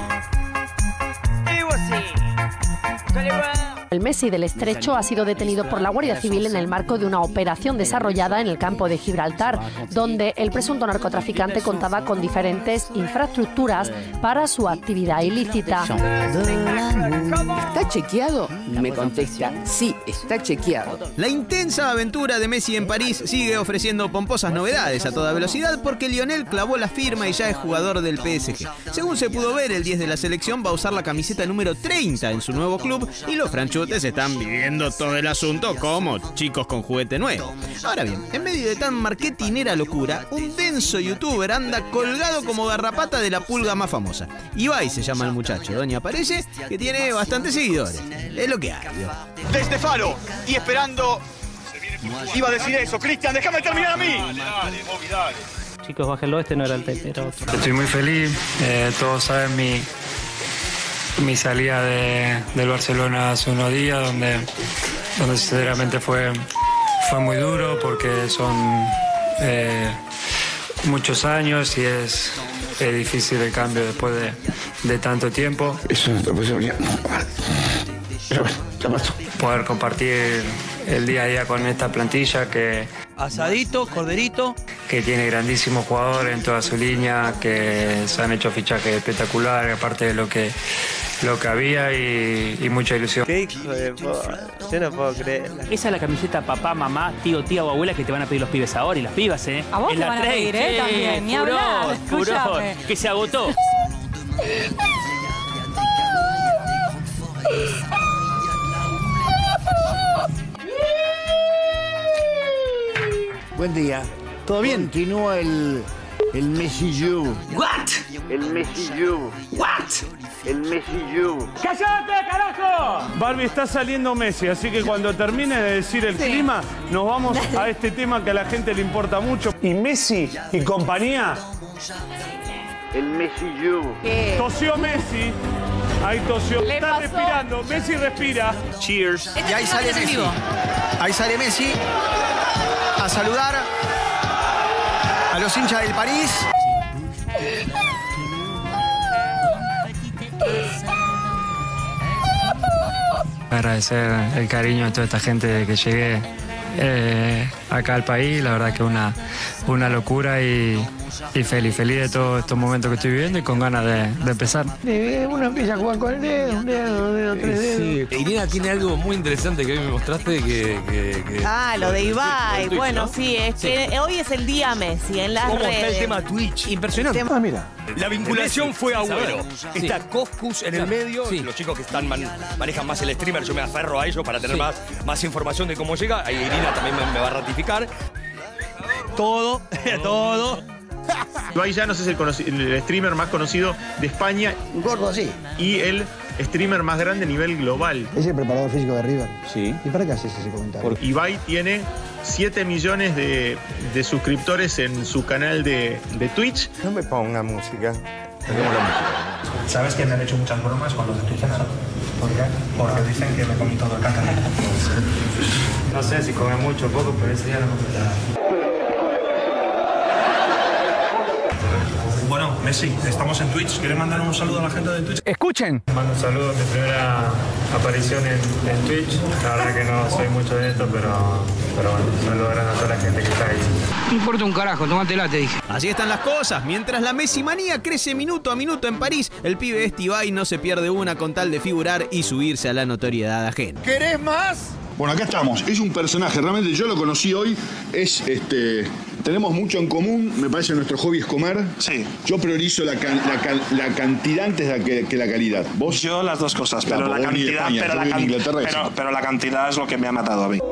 El Messi del Estrecho ha sido detenido por la Guardia Civil en el marco de una operación desarrollada en el campo de Gibraltar, donde el presunto narcotraficante contaba con diferentes infraestructuras para su actividad ilícita. ¿Está chequeado? Me contesta, sí, está chequeado. La intensa aventura de Messi en París sigue ofreciendo pomposas novedades a toda velocidad porque Lionel clavó la firma y ya es jugador del PSG. Según se pudo ver, el 10 de la selección va a usar la camiseta número 30 en su nuevo club y los franchutes están viviendo todo el asunto como chicos con juguete nuevo. Ahora bien, en medio de tan marketinera locura, un denso youtuber anda colgado como garrapata de la pulga más famosa. Ibai se llama el muchacho, doña parece que tiene bastantes seguidores. Es lo que hay. Desde Faro y esperando. Iba a decir eso, Cristian, déjame terminar a mí. Dale. Chicos, bájenlo, este no era el Tete, era otro. Estoy muy feliz, todos saben mi salida del Barcelona hace unos días, donde sinceramente fue muy duro porque son muchos años y es difícil el cambio después de tanto tiempo. Eso no te puede venir. Pero bueno, ya pasó. Poder compartir el día a día con esta plantilla que... Asadito, corderito. Que tiene grandísimos jugadores en toda su línea, que se han hecho fichajes espectaculares, aparte de lo que había y mucha ilusión. ¿Qué hijo de puta? Yo no puedo creer. Esa es la camiseta papá, mamá, tío, tía o abuela que te van a pedir los pibes ahora y las pibas, ¿eh? A vos en te la van a pedir, trade, también. Ni furor, hablar, furor, escúchame. que se agotó. Buen día. ¿Todo bien? Continúa el Messi You. What? El Messi You. What? El Messi You. ¡Cállate, carajo! Barbie, está saliendo Messi, así que cuando termine de decir el clima, nos vamos a este tema que a la gente le importa mucho. Y Messi y compañía. El Messi You. Tosió Messi. Ahí tosió. Está respirando. Messi respira. Cheers. Y ahí sale Messi. Ahí sale Messi a saludar a los hinchas del París. Agradecer el cariño de toda esta gente de que llegué acá al país, la verdad que una locura y feliz de todos estos momentos que estoy viviendo y con ganas de empezar. Uno empieza a jugar con el dedo, un dedo, tres dedos. Sí. Irina tiene algo muy interesante que hoy me mostraste que... Ah, lo de Ibai. Twitch, Bueno, ¿no? sí, es que hoy es el día Messi en las ¿Cómo redes. está el tema Twitch? Impresionante. Ah, mira. La vinculación fue Agüero. Sí. Está Coscus en el medio. Sí. Los chicos que están manejan más el streamer, yo me aferro a ellos para tener más información de cómo llega. Ahí Irina también me va a ratificar. Todo. Ibai Llanos es el streamer más conocido de España. Gordo así. Y el streamer más grande a nivel global. Es el preparador físico de River. Sí. ¿Y para qué haces ese comentario? Ibai tiene 7 millones de suscriptores en su canal de Twitch. No me ponga música. Tenemos la música. ¿Sabes que me han hecho muchas bromas con los de Twitch? ¿Por qué? Porque dicen que me comí todo el cántaro. No sé si come mucho o poco, pero ese día no me nada. Bueno, Messi, estamos en Twitch. ¿Quieres mandar un saludo a la gente de Twitch? Escuchen. Mando un saludo, mi primera aparición en Twitch. La verdad que no soy mucho de esto, pero bueno, un saludo grande a toda la gente que está ahí. No importa un carajo, tómatela, te dije. Así están las cosas. Mientras la Messi manía crece minuto a minuto en París, el pibe este Ibai no se pierde una con tal de figurar y subirse a la notoriedad ajena. ¿Querés más? Bueno, acá estamos. Es un personaje, realmente yo lo conocí hoy. Tenemos mucho en común, me parece nuestro hobby es comer. Sí. Yo priorizo la cantidad antes que la calidad. ¿Vos? Yo las dos cosas, Claro, pero la vos ni de cantidad, España, yo voy en Inglaterra, sí. pero la cantidad es lo que me ha matado a mí.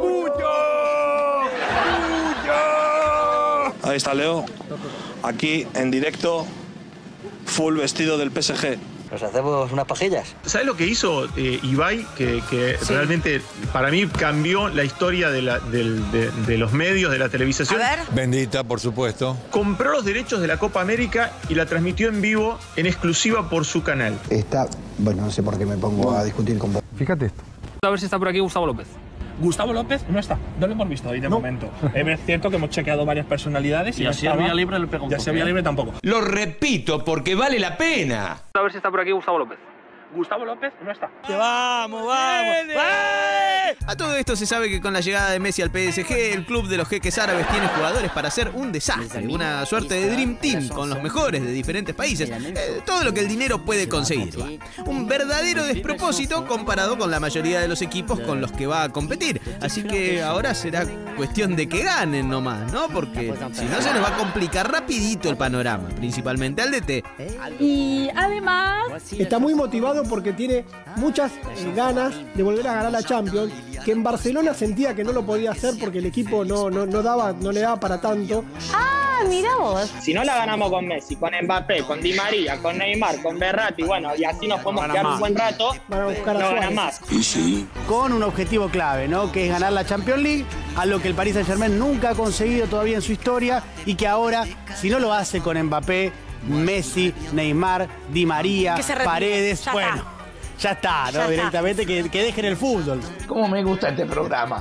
Ahí está Leo, aquí en directo, full vestido del PSG. ¿Nos hacemos unas pajillas? ¿Sabes lo que hizo Ibai? Que realmente para mí cambió la historia de los medios, de la televisación. A ver. Bendita, por supuesto. Compró los derechos de la Copa América y la transmitió en vivo, en exclusiva por su canal. Bueno, no sé por qué me pongo a discutir con vos. Fíjate esto. A ver si está por aquí Gustavo López. Gustavo López no está, no lo hemos visto ahí de momento. Es cierto que hemos chequeado varias personalidades y ya se había libre, le pegó un ya se había libre tampoco. Lo repito porque vale la pena. A ver si está por aquí Gustavo López. Gustavo López no está. ¡Vamos, vamos! A todo esto se sabe que con la llegada de Messi al PSG, el club de los jeques árabes tiene jugadores para hacer un desastre, una suerte de Dream Team con los mejores de diferentes países, todo lo que el dinero puede conseguir. Un verdadero despropósito comparado con la mayoría de los equipos con los que va a competir. Así que ahora será cuestión de que ganen nomás, ¿no? Porque si no se les va a complicar rapidito el panorama, principalmente al DT. Y además está muy motivado porque tiene muchas ganas de volver a ganar la Champions, que en Barcelona sentía que no lo podía hacer porque el equipo no le daba para tanto. Ah, mira vos. Si no la ganamos con Messi, con Mbappé, con Di María, con Neymar, con Berratti, bueno, y así nos podemos quedar un buen rato, van a buscar a no Suárez. ganan más. Con un objetivo clave, ¿no? Que es ganar la Champions League, a lo que el Paris Saint-Germain nunca ha conseguido todavía en su historia y que ahora, si no lo hace con Mbappé, Messi, Neymar, Di María, Paredes, ya bueno, ya está, ¿no? Directamente que dejen el fútbol. ¿Cómo me gusta este programa?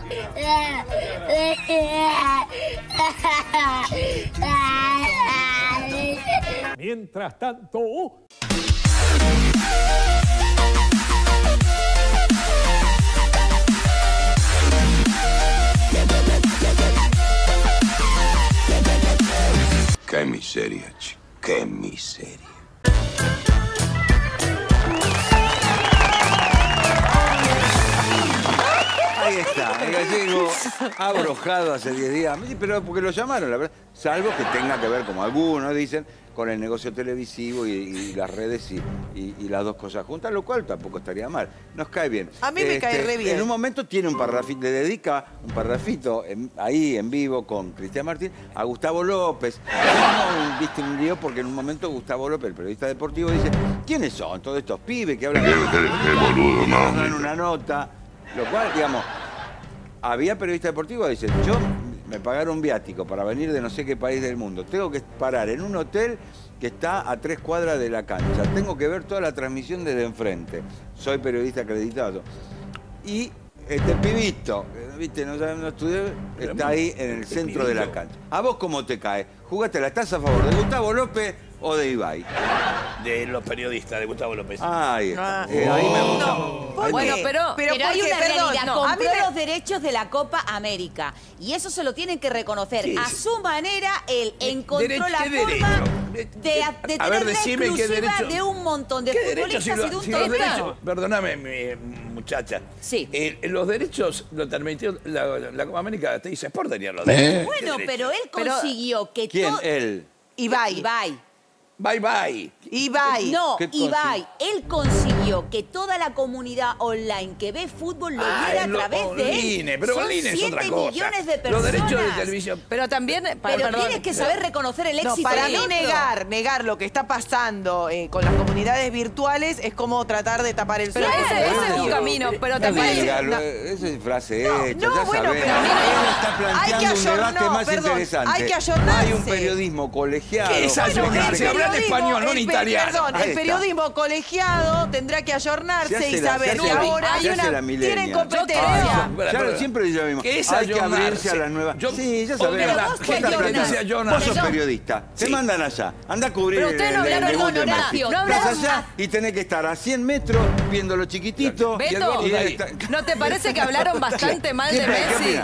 Mientras tanto... Qué miseria, chico. Qué miseria. Ahí está, el gallego abrojado hace 10 días, pero porque lo llamaron, la verdad, salvo que tenga que ver, como algunos dicen, con el negocio televisivo y las redes y las dos cosas juntas, lo cual tampoco estaría mal. Nos cae bien. A mí me cae re bien. En un momento tiene un parrafito, le dedica un parrafito ahí en vivo con Cristian Martín a Gustavo López. Viste un lío porque en un momento Gustavo López, el periodista deportivo, dice, ¿quiénes son todos estos pibes que hablan? En una nota, lo cual, digamos, había periodistas deportivos que dicen, yo me pagaron un viático para venir de no sé qué país del mundo. Tengo que parar en un hotel que está a 3 cuadras de la cancha. Tengo que ver toda la transmisión desde enfrente. Soy periodista acreditado. Y este pibito, ¿viste? No estudié, está ahí en el centro de la cancha. ¿A vos cómo te cae? ¿Jugátela? ¿Estás a favor de Gustavo López o de Ibai? De los periodistas, de Gustavo López. Ahí está. Ahí me gusta. Bueno, pero hay una realidad. no, a mí Compró los derechos de la Copa América. Y eso se lo tienen que reconocer. Sí, a su manera, él encontró la ¿qué forma de a tener ver, la decime qué exclusiva derecho. de un montón de futbolistas y de un torneo. Perdóname, muchacha. Sí. Los derechos lo transmitió la Copa América, te dice Sport tenía los derechos. Bueno, pero él consiguió que ¿Quién? todo... Él. Ibai. Bye, bye. Ibai. No, ¿Qué Ibai. Él consiguió que toda la comunidad online que ve fútbol lo viera a través de él. Pero Son online es otra 7 cosa. millones de personas. Los derechos de televisión. Pero también... Pero tienes que saber reconocer el éxito para del mí otro. negar lo que está pasando con las comunidades virtuales es como tratar de tapar el sol. Pero ese es un camino, pero te parece... Esa es frase hecha, no, ya bueno, sabemos. pero mira, Él está planteando un debate más perdón, interesante. hay que ayornarse. Hay un periodismo colegiado. ¿Qué es ayornarse? Hablar español, no en italiano. Perdón, el periodismo colegiado tendrá que ayornarse y saber que ahora hay tienen competencia. Claro, siempre dice lo mismo. ¿Qué es hay que abrirse a las nuevas... Sí, ya sabemos. Vos sos periodista. Te mandan allá. Anda a cubrir el debut de Messi. Estás allá y tenés que estar a 100 metros viéndolo chiquitito. Beto, ¿no te parece que hablaron bastante mal de Messi?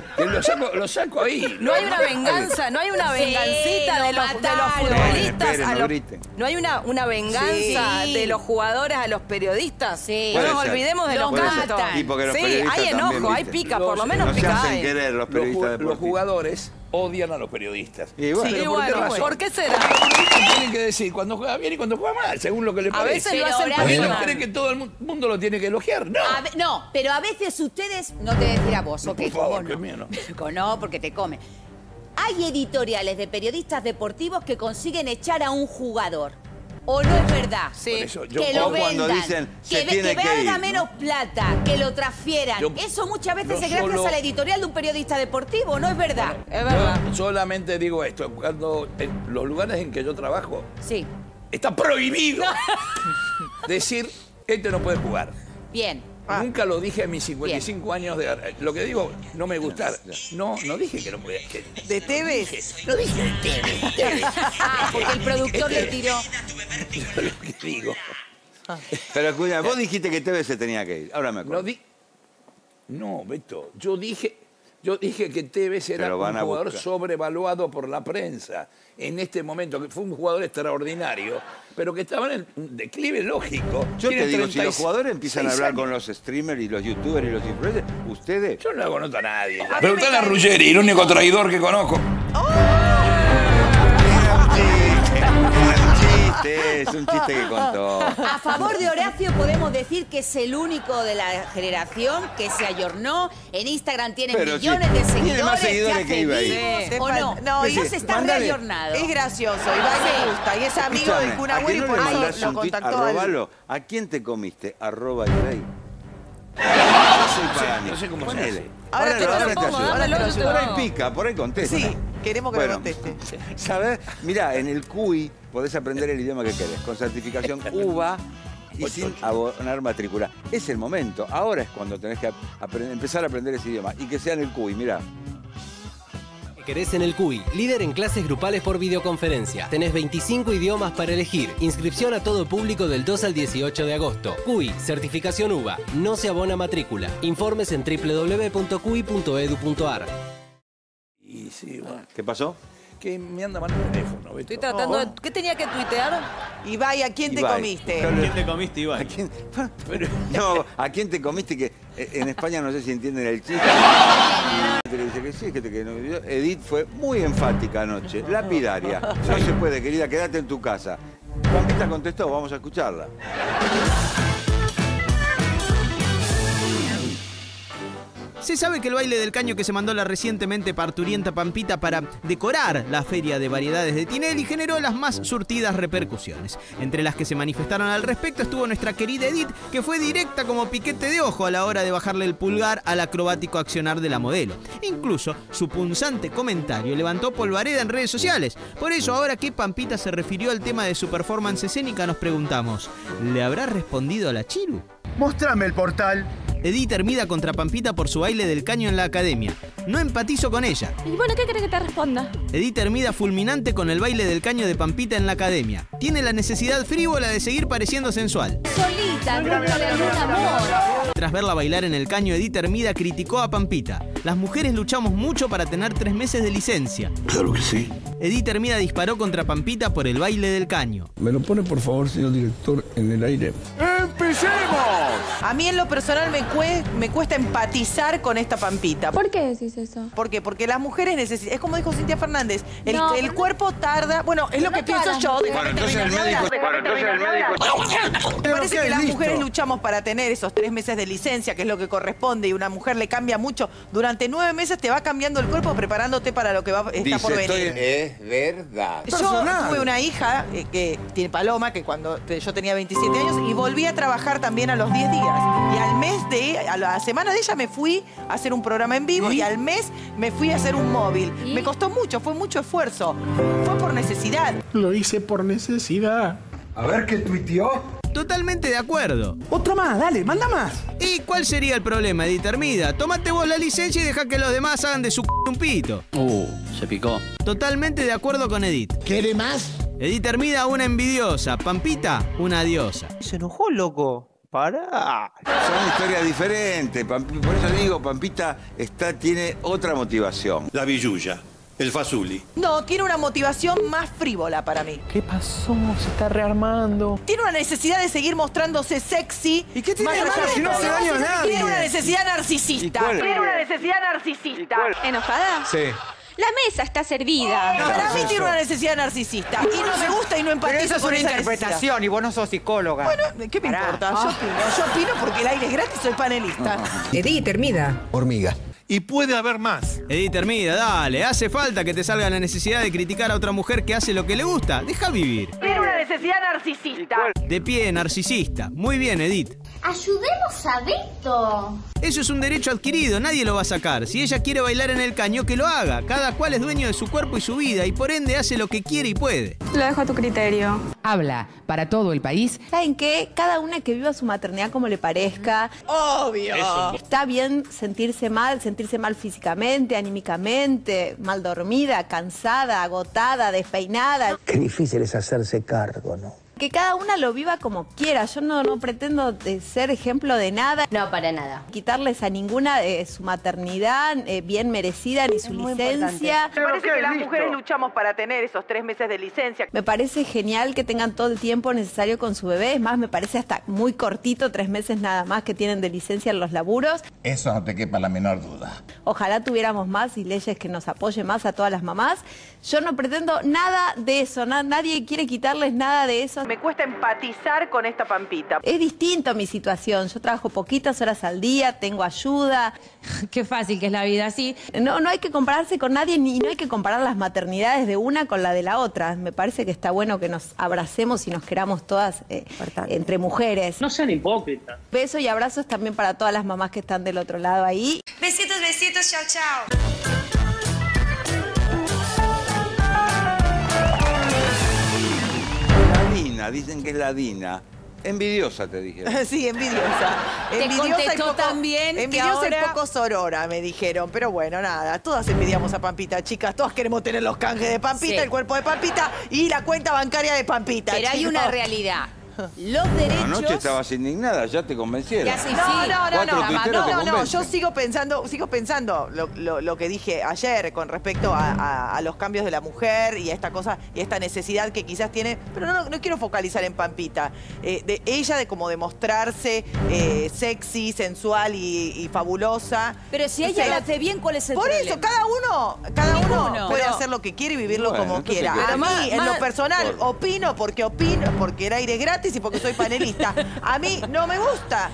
Lo saco ahí. No hay una venganza, no hay una vengancita de los futbolistas. No hay una venganza de los jugadores a los periodistas. Sí. No nos olvidemos de los cantos. Sí, hay enojo, hay pica, por lo menos pica No se hacen hay. querer los periodistas Los deportivos. jugadores odian a los periodistas. Y bueno, Sí, bueno, ¿por qué será? Los periodistas tienen que decir cuando juega bien y cuando juega mal, según lo que le A parece. veces lo hacen ¿Alguien personal. cree que todo el mundo lo tiene que elogiar? No. No, pero a veces ustedes, no te voy a decir a vos, ok, Por favor, vos no. que mío no. No, porque te come. Hay editoriales de periodistas deportivos que consiguen echar a un jugador. ¿O no es verdad? Sí. Eso, que lo vendan, dicen, que valga ir, menos plata, que lo transfieran. Eso muchas veces es gracias a la editorial de un periodista deportivo, ¿no es verdad? Es verdad. Yo solamente digo esto, cuando en los lugares en que yo trabajo, sí, está prohibido decir, este no puede jugar. Bien. Nunca lo dije en mis 55 años de... Lo que digo, no me gusta. No dije que no podía... ¿De Tevez? No dije de Tevez. Porque el productor le tiró. Lo que digo. Pero escucha, vos dijiste que Tevez se tenía que ir. Ahora me acuerdo. No, Beto. Yo dije que Tevez era un jugador sobrevaluado por la prensa en este momento, que fue un jugador extraordinario, pero que estaba en un declive lógico. Yo te digo, si los jugadores empiezan a hablar con los streamers y los youtubers y los influencers, ustedes... Yo no lo conozco a nadie. Preguntale a Ruggeri, el único traidor que conozco. Es un chiste que contó. A favor de Horacio podemos decir que es el único de la generación que se ayornó. En Instagram tiene millones de seguidores. Tiene más seguidores que Ibai. Sí. ¿O no? No, Ibai está reayornado. Es gracioso, Ibai me gusta. Y es amigo del Kun Agüero y por eso lo contactó. Arrobalo. ¿A quién te comiste? @Ibai. Yo soy Pagani. No sé cómo se hace. Ahora te lo pongo, por ahí pica, por ahí contesta. Sí, queremos que lo conteste. ¿Sabes? Mirá, en el CUI podés aprender el idioma que querés, con certificación UBA y sin abonar matrícula. Es el momento. Ahora es cuando tenés que empezar a aprender ese idioma. Y que sea en el CUI, mirá. Querés en el CUI, líder en clases grupales por videoconferencia. Tenés 25 idiomas para elegir. Inscripción a todo público del 2 al 18 de agosto. CUI, certificación UBA. No se abona matrícula. Informes en www.cui.edu.ar. Y sí, bueno. ¿Qué pasó? Que me anda mal el teléfono, Beto. Estoy tratando de... ¿Qué tenía que tuitear? Ibai, ¿a quién te comiste? ¿A quién te comiste, Ibai? No, ¿a quién te comiste? Que en España no sé si entienden el chiste. Le dice que sí, que no. Edith fue muy enfática anoche, lapidaria. No se puede, querida, quédate en tu casa. Pampita contestó, vamos a escucharla. Se sabe que el baile del caño que se mandó la recientemente parturienta Pampita para decorar la feria de variedades de Tinelli generó las más surtidas repercusiones. Entre las que se manifestaron al respecto estuvo nuestra querida Edith, que fue directa como piquete de ojo a la hora de bajarle el pulgar al acrobático accionar de la modelo. Incluso su punzante comentario levantó polvareda en redes sociales. Por eso, ahora que Pampita se refirió al tema de su performance escénica, nos preguntamos, ¿le habrá respondido a la Chiru? Mostrame el portal. Edith Hermida contra Pampita por su baile del caño en la academia. No empatizo con ella. Y bueno, ¿qué querés que te responda? Edith Hermida fulminante con el baile del caño de Pampita en la academia. Tiene la necesidad frívola de seguir pareciendo sensual. Solita, buscale algún amor. Tras verla bailar en el caño, Edith Hermida criticó a Pampita. Las mujeres luchamos mucho para tener 3 meses de licencia. Claro que sí. Edith Hermida disparó contra Pampita por el baile del caño. ¿Me lo pone, por favor, señor director, en el aire? ¡Empecemos! A mí en lo personal me cuesta empatizar con esta Pampita. ¿Por qué decís eso? ¿Por qué? Porque las mujeres necesitan... Es como dijo Cintia Fernández. El cuerpo tarda... Bueno, es lo que pienso yo. Bueno, entonces el médico... Me parece que las mujeres luchamos para tener esos 3 meses de licencia, que es lo que corresponde, y una mujer le cambia mucho. Durante 9 meses te va cambiando el cuerpo preparándote para lo que está por venir. Es verdad. Yo tuve una hija que tiene Paloma, que cuando yo tenía 27 años, y volví a trabajar también a los 10 días. Y a la semana de ella me fui a hacer un programa en vivo y al mes me fui a hacer un móvil. Me costó mucho, fue mucho esfuerzo. Fue por necesidad. Lo hice por necesidad. A ver qué tuiteó. Totalmente de acuerdo. Otra más, dale, manda más. ¿Y cuál sería el problema, Edith Hermida? Tómate vos la licencia y deja que los demás hagan de su un pito. Se picó. Totalmente de acuerdo con Edith. ¿Quiere más? Edith Hermida, una envidiosa. Pampita, una diosa. Se enojó, loco. Pará. Son historias diferentes. Por eso digo, Pampita tiene otra motivación. La billulla, el fazuli. No, tiene una motivación más frívola para mí. ¿Qué pasó? Se está rearmando. Tiene una necesidad de seguir mostrándose sexy. ¿Y qué tiene que ver? Si no hace daño a nadie. Tiene una necesidad narcisista. Tiene una necesidad narcisista. ¿Enojada? Sí. La mesa está servida. Para mí tiene una necesidad narcisista. Y no me gusta y no empatizo. Pero esa es una interpretación y vos no sos psicóloga. Bueno, ¿qué me importa? Yo opino porque el aire es gratis, soy panelista. Edith Hermida. Hormiga. Y puede haber más. Edith Hermida, dale. Hace falta que te salga la necesidad de criticar a otra mujer que hace lo que le gusta. Deja vivir. Tiene una necesidad narcisista. De pie, narcisista. Muy bien, Edith. Ayudemos a Beto. Eso es un derecho adquirido, nadie lo va a sacar. Si ella quiere bailar en el caño, que lo haga. Cada cual es dueño de su cuerpo y su vida y por ende hace lo que quiere y puede. Lo dejo a tu criterio. Habla para todo el país. ¿Saben qué? Cada una que viva su maternidad como le parezca. Obvio. Está bien sentirse mal físicamente, anímicamente, mal dormida, cansada, agotada, despeinada. Qué difícil es hacerse cargo, ¿no? Que cada una lo viva como quiera. Yo no pretendo ser ejemplo de nada. No, para nada. Quitarles a ninguna su maternidad bien merecida ni su licencia. Me parece que las mujeres luchamos para tener esos 3 meses de licencia. Me parece genial que tengan todo el tiempo necesario con su bebé. Es más, me parece hasta muy cortito, 3 meses nada más que tienen de licencia en los laburos. Eso no te quepa la menor duda. Ojalá tuviéramos más y leyes que nos apoyen más a todas las mamás. Yo no pretendo nada de eso. Nadie quiere quitarles nada de eso. Me cuesta empatizar con esta Pampita. Es distinto mi situación. Yo trabajo poquitas horas al día, tengo ayuda. Qué fácil que es la vida así. No hay que compararse con nadie ni no hay que comparar las maternidades de una con la de la otra. Me parece que está bueno que nos abracemos y nos queramos todas entre mujeres. No sean hipócritas. Besos y abrazos también para todas las mamás que están del otro lado ahí. Besitos, besitos, chao, chao. Dicen que es la Dina. Envidiosa, te dijeron. Sí, envidiosa. Envidiosa y poco, también envidiosa y poco sorora, me dijeron. Pero bueno, nada, todas envidiamos a Pampita, chicas. Todas queremos tener los canjes de Pampita, el cuerpo de Pampita y la cuenta bancaria de Pampita. Pero hay una realidad. Los derechos... Anoche estabas indignada, ya te convencieron. Ya sí, no, yo sigo pensando lo que dije ayer con respecto a los cambios de la mujer y a esta cosa y a esta necesidad que quizás tiene, pero no quiero focalizar en Pampita. De ella de como demostrarse sexy, sensual y fabulosa. Pero si ella lo hace bien, ¿cuál es el problema? Por eso, cada uno puede hacer lo que quiere y vivirlo como quiera. A mí, en lo personal, opino porque el aire es gratis y porque soy panelista. A mí no me gusta,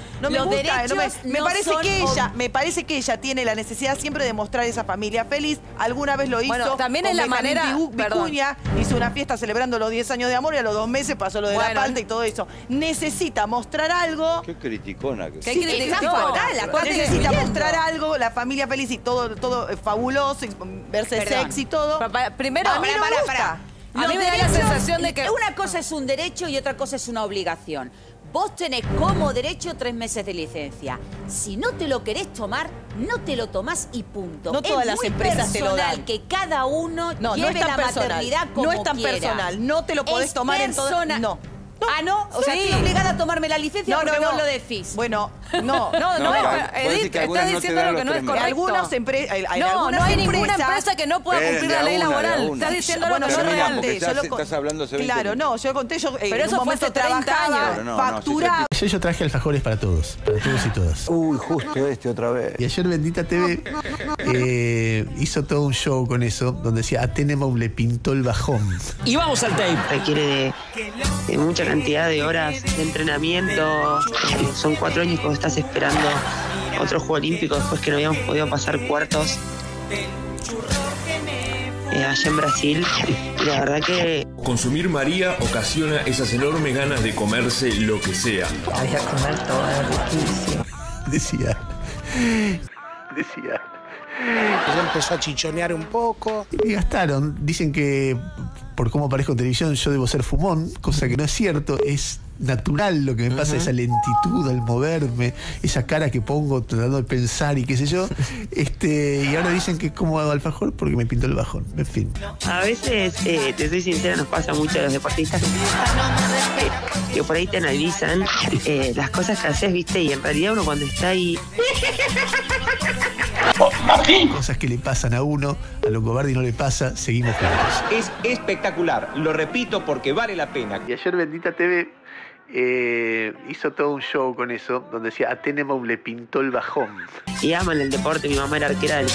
me parece que ella tiene la necesidad siempre de mostrar esa familia feliz. Alguna vez lo hizo. Bueno, también es la manera. Vicuña hizo una fiesta celebrando los 10 años de amor y a los 2 meses pasó lo de la palta y todo eso. Necesita mostrar algo. Qué criticona que ¿Qué necesita mostrar algo, la familia feliz y todo fabuloso, y verse sexy y todo. Primero, a mí no me gusta. A mí me da la sensación de que una cosa es un derecho y otra cosa es una obligación. Vos tenés como derecho 3 meses de licencia. Si no te lo querés tomar, no te lo tomás y punto. No todas las empresas te lo dan. Que cada uno lleve la maternidad como quiera. No es tan personal. No te lo podés tomar en todo... No. Ah, ¿no? O sea, estoy obligada a tomarme la licencia porque vos lo decís. Bueno, no. Edith, estás diciendo lo que no es correcto. Algunas empresas... No hay ninguna empresa que no pueda cumplir la ley laboral. Estás diciendo lo que no es real. Estás hablando... Claro, no, yo conté, pero eso fue hace 30 años. Facturaba. Yo traje alfajores para todos y todas. Uy, justo otra vez. Y ayer Bendita TV hizo todo un show con eso, donde decía, a Tenenbaum le pintó el bajón. Y vamos al tape. Requiere de mucha cantidad de horas de entrenamiento. Son 4 años cuando estás esperando otro Juego Olímpico después que no habíamos podido pasar cuartos allá en Brasil. Y la verdad que... Consumir María ocasiona esas enormes ganas de comerse lo que sea. Había que comer todo, era riquísimo. Decía. Ella empezó a chichonear un poco. Y gastaron. Dicen que por cómo aparezco en televisión yo debo ser fumón, cosa que no es cierto. Es natural lo que me pasa, esa lentitud al moverme, esa cara que pongo tratando de pensar y qué sé yo. Y ahora dicen que como hago alfajor porque me pintó el bajón. En fin. A veces, te soy sincera, nos pasa mucho a los deportistas que por ahí te analizan las cosas que haces, ¿viste? Y en realidad uno cuando está ahí... Cosas que le pasan a uno, a Longobardi no le pasa, seguimos juntos. Es espectacular, lo repito porque vale la pena. Y ayer Bendita TV hizo todo un show con eso, donde decía, a Tenenbaum le pintó el bajón. Y aman el deporte, mi mamá era arquera del...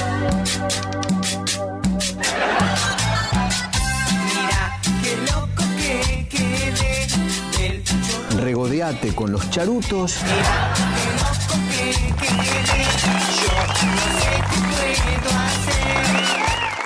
Regodeate con los charutos.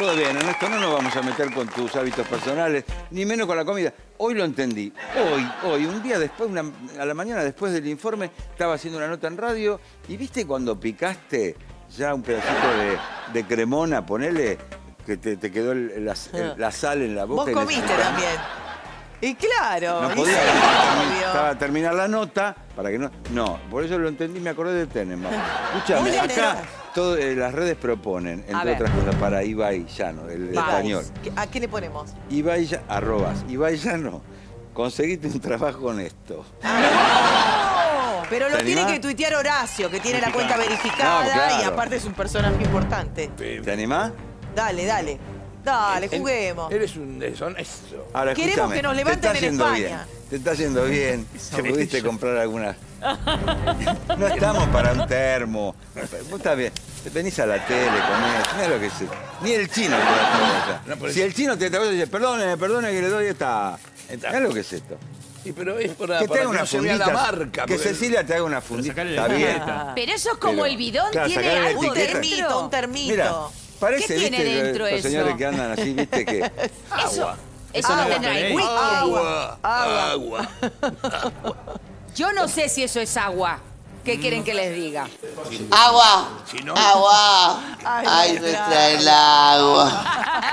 Todo bien, Ernesto, no nos vamos a meter con tus hábitos personales, ni menos con la comida. Hoy lo entendí. Hoy, un día después, a la mañana después del informe, estaba haciendo una nota en radio y viste cuando picaste ya un pedacito de cremona, ponele, que te quedó la sal en la boca. Vos comiste también. Y claro. No podía terminar la nota para que no... No, por eso lo entendí, me acordé de Tenenbaum. Escúchame, acá las redes proponen, entre otras cosas, para Ibai Llano, el español. ¿A qué le ponemos? Ibai Llano, conseguiste un trabajo honesto. Pero lo tiene que tuitear Horacio, que tiene la cuenta verificada y aparte es un personaje importante. ¿Te animás? Dale, juguemos. Eres un deshonesto. Ahora, queremos que nos levanten en España. Te está yendo bien. Te pudiste comprar algunas. No estamos para un termo. Vos estás bien. Venís a la tele, comés. Mirá lo que es. Ni el chino te da cosa. Si el chino te da cosa y dice, perdone que le doy esta. Mirá lo que es esto. Sí, pero es para que te haga una no se vea la marca. Que Cecilia te haga una fundita. Está bien. Pero eso es como el bidón, tiene algo un termito. Mira, parece, ¿qué tiene ¿viste? dentro Los eso? señores que andan así, viste que... Agua. Eso no tendrá el whisky. Agua. Yo no sé si eso es agua. ¿Qué quieren que les diga? Agua. Si no... Agua. Ay, me trae el agua.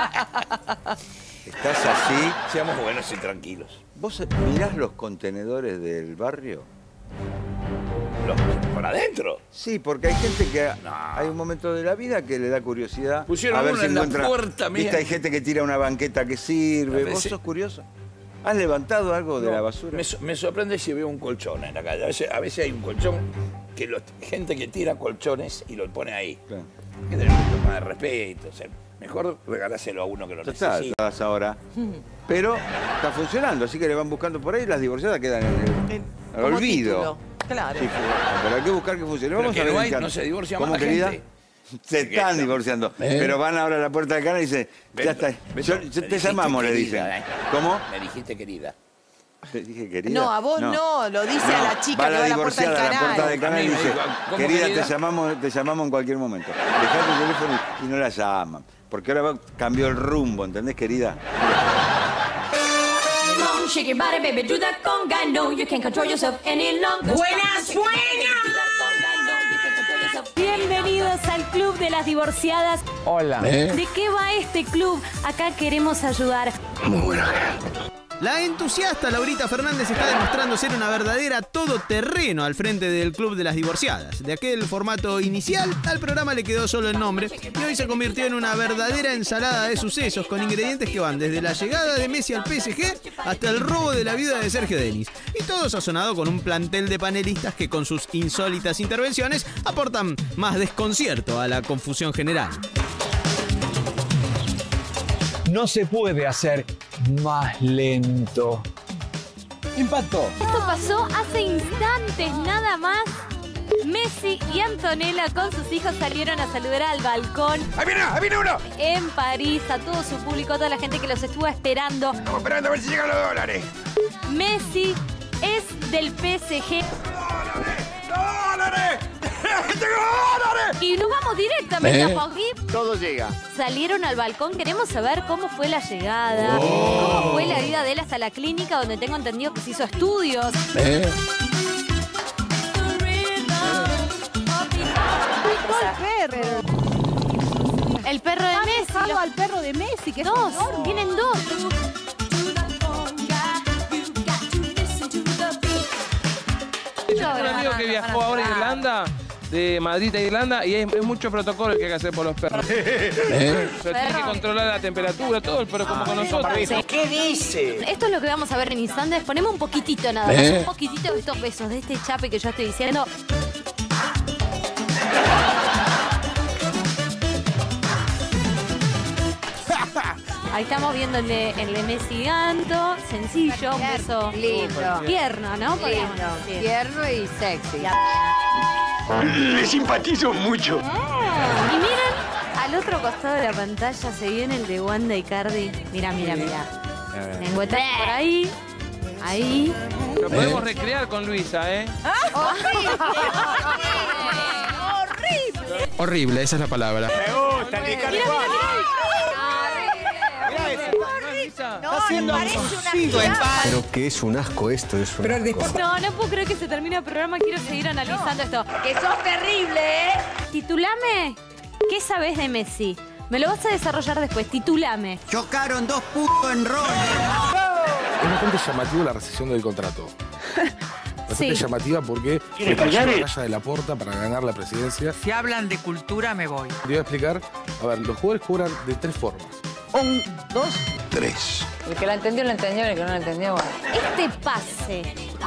Estás así. Seamos buenos y tranquilos. ¿Vos mirás los contenedores del barrio? ¿Por adentro? Sí, porque hay gente que... Hay un momento de la vida que le da curiosidad. Pusieron a ver uno si en la encuentra... puerta, ¿Viste? Hay gente que tira una banqueta que sirve. ¿Vos sos curioso? ¿Has levantado algo de la basura? Me sorprende si veo un colchón en la calle. A veces hay un colchón que gente que tira colchones y lo pone ahí. Claro. Hay que tener un poco más de respeto. O sea, mejor regaláselo a uno que lo necesita. Estás ahora. Pero está funcionando, así que le van buscando por ahí. Las divorciadas quedan en el olvido. Título. Claro. Sí, pero hay que buscar que funcione. Pero Vamos que a ver no se divorcia ¿Cómo, más querida? gente. Se están divorciando. Pero van ahora a la puerta del canal y dicen, ya está. Te llamamos, le dicen. ¿Cómo? Me dijiste querida. ¿Te dije querida? No, a vos no, lo dice a la chica que va a la puerta del canal. A la puerta del canal y dice, querida, te llamamos en cualquier momento. Dejate el teléfono y no la llaman. Porque ahora cambió el rumbo, ¿entendés, querida? Buenas. Bienvenidos al Club de las Divorciadas. Hola. ¿De qué va este club? Acá queremos ayudar. Muy buena gente. La entusiasta Laurita Fernández está demostrando ser una verdadera todoterreno al frente del Club de las Divorciadas. De aquel formato inicial, al programa le quedó solo el nombre y hoy se convirtió en una verdadera ensalada de sucesos con ingredientes que van desde la llegada de Messi al PSG hasta el robo de la viuda de Sergio Denis. Y todo sazonado con un plantel de panelistas que con sus insólitas intervenciones aportan más desconcierto a la confusión general. No se puede hacer más lento. Impacto. Esto pasó hace instantes nada más. Messi y Antonella con sus hijos salieron a saludar al balcón. ¡Ahí viene uno! En París, a todo su público, a toda la gente que los estuvo esperando. Estamos esperando a ver si llegan los dólares. Messi es del PSG. ¡Dólares! Y nos vamos directamente a Poggi. Todo llega. Salieron al balcón, queremos saber cómo fue la llegada, cómo fue la ida de él hasta la clínica, donde tengo entendido que se hizo estudios. El perro de Messi. Al perro de Messi, que dos, vienen dos. Yo tengo un amigo que viajó ahora a Irlanda, de Madrid a Irlanda, y es mucho protocolo el que hay que hacer por los perros. Pero tiene que controlar la temperatura, todo, pero como con nosotros. ¿Qué dice? Esto es lo que vamos a ver en instantes. Ponemos un poquitito nada más, un poquitito de estos besos, de este chape que yo estoy diciendo. Ahí estamos viendo el de Messi Ganto, sencillo, un beso lindo. Tierno, ¿no? Tierno y sexy. Le simpatizo mucho. Y miren, al otro costado de la pantalla se viene el de Wanda Icardi. Mira. Lengüetazo por ahí. Ahí. Lo podemos recrear con Luisa, ¿eh? ¡Horrible! Horrible, esa es la palabra. Me gusta, Mira. esa? No, me parece una gigante. Pero que es un asco esto, es un asco. No puedo creer que se termine el programa. Quiero seguir analizando esto. Que sos terrible, ¿eh? Titulame. ¿Qué sabés de Messi? Me lo vas a desarrollar después. Titulame. Chocaron dos putos en rol. Es bastante llamativo la rescisión del contrato. Bastante llamativa porque le cayó la raya de Laporta para ganar la presidencia. Si hablan de cultura, me voy. Te voy a explicar. A ver, los jugadores cobran de 3 formas. 1, 2, 3. El que la entendió, la entendió. El que no la entendió, bueno. Este pase.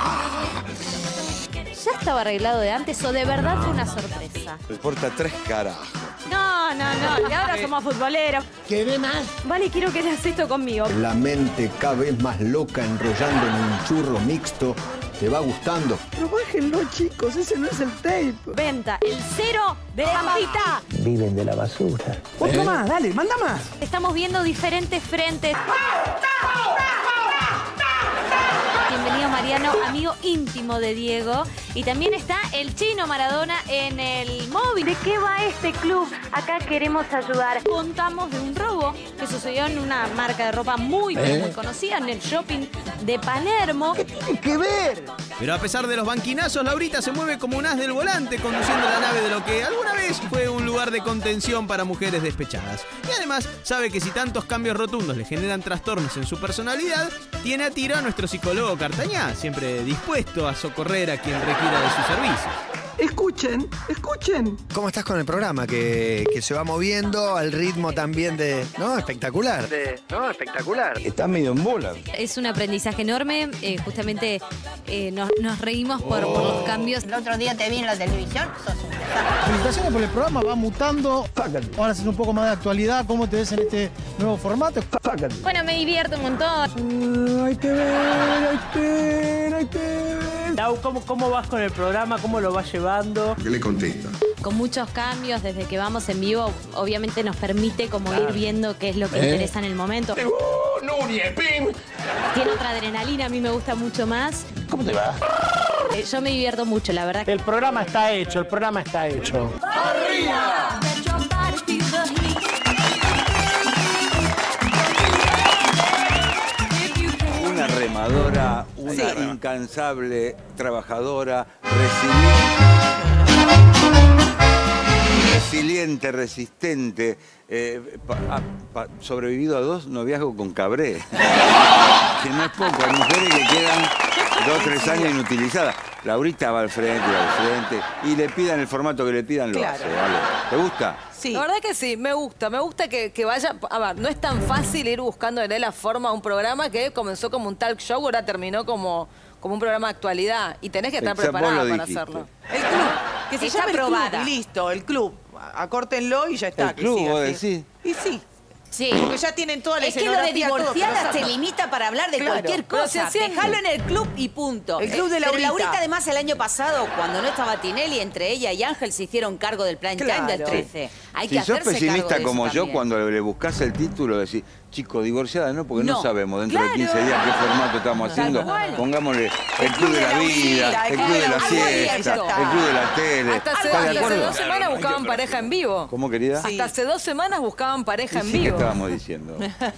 ¿Ya estaba arreglado de antes o de verdad fue una sorpresa? Le importa 3 carajos. No. Y ahora somos futboleros. ¿Qué ve más? Vale, quiero que hagas esto conmigo. La mente cada vez más loca enrollando en un churro mixto. ¿Te va gustando? Pero bájenlo, chicos, ese no es el tape. Venta, el 0 de Gambita. Viven de la basura. Otro más, dale, manda más. Estamos viendo diferentes frentes. Bienvenido Mariano, amigo íntimo de Diego. Y también está el Chino Maradona en el móvil. ¿De qué va este club? Acá queremos ayudar. Contamos de un robo que sucedió en una marca de ropa muy conocida, en el shopping de Palermo. ¿Qué tiene que ver? Pero a pesar de los banquinazos, Laurita se mueve como un as del volante conduciendo la nave de lo que alguna vez fue un lugar de contención para mujeres despechadas. Y además sabe que si tantos cambios rotundos le generan trastornos en su personalidad, tiene a tiro a nuestro psicólogo Cartañá, siempre dispuesto a socorrer a quien requiera de sus servicios. Escuchen. ¿Cómo estás con el programa? Que se va moviendo al ritmo también de... ¿No? Espectacular. Espectacular. Está medio en bola. Es un aprendizaje enorme. Justamente nos reímos por los cambios. El otro día te vi en la televisión, sos un desastre. Felicitaciones por el programa, va mutando. Ahora haces un poco más de actualidad. ¿Cómo te ves en este nuevo formato? Bueno, me divierto un montón. Hay que ver. Lau, ¿cómo vas con el programa? ¿Cómo lo vas llevando? ¿Qué le contesta? Con muchos cambios, desde que vamos en vivo, obviamente nos permite como ir viendo qué es lo que interesa en el momento. Tiene otra adrenalina, a mí me gusta mucho más. ¿Cómo te va? Yo me divierto mucho, la verdad. El programa está hecho, ¡Arriba! Una remadora, una incansable trabajadora, resiliente, resistente, sobrevivido a 2 noviazgos con Cabré. Que no es poco, hay mujeres que quedan 2 o 3 años inutilizadas. Laurita va al frente y le pidan el formato que le pidan, lo hace, ¿vale? ¿Te gusta? Sí. La verdad que sí, me gusta que vaya, a ver, no es tan fácil ir buscando en él la forma a un programa que comenzó como un talk show, ahora terminó como un programa de actualidad y tenés que estar preparada para hacerlo. El club, que se Está llame aprobada. el club, y listo, el club. Acórtenlo y ya está. El club, que siga vos así. decís. Y sí. Sí. Porque ya tienen toda la Es que lo de escenografía, todo, divorciada pero se no. limita para hablar de Claro. cualquier Pero se cosa. hacían- Dejalo en el club y punto. El club de Pero Laurita. Laurita, además, el año pasado, cuando no estaba Tinelli, entre ella y Ángel se hicieron cargo del plan Claro. del 13. Hay Si que sos hacerse cargo pesimista de como eso yo, también. cuando le buscas el título, decís, chico, divorciada, ¿no? Porque no No. sabemos dentro de Claro. 15 días qué formato estamos haciendo. cual. Pongámosle el club de la vida, el club de la siesta, el club de la tele. Hasta hace ¿Estás de 2 acuerdo? semanas buscaban pareja en vivo. ¿Cómo, querida? Hasta hace 2 semanas buscaban pareja en ¿Qué vivo. estábamos diciendo?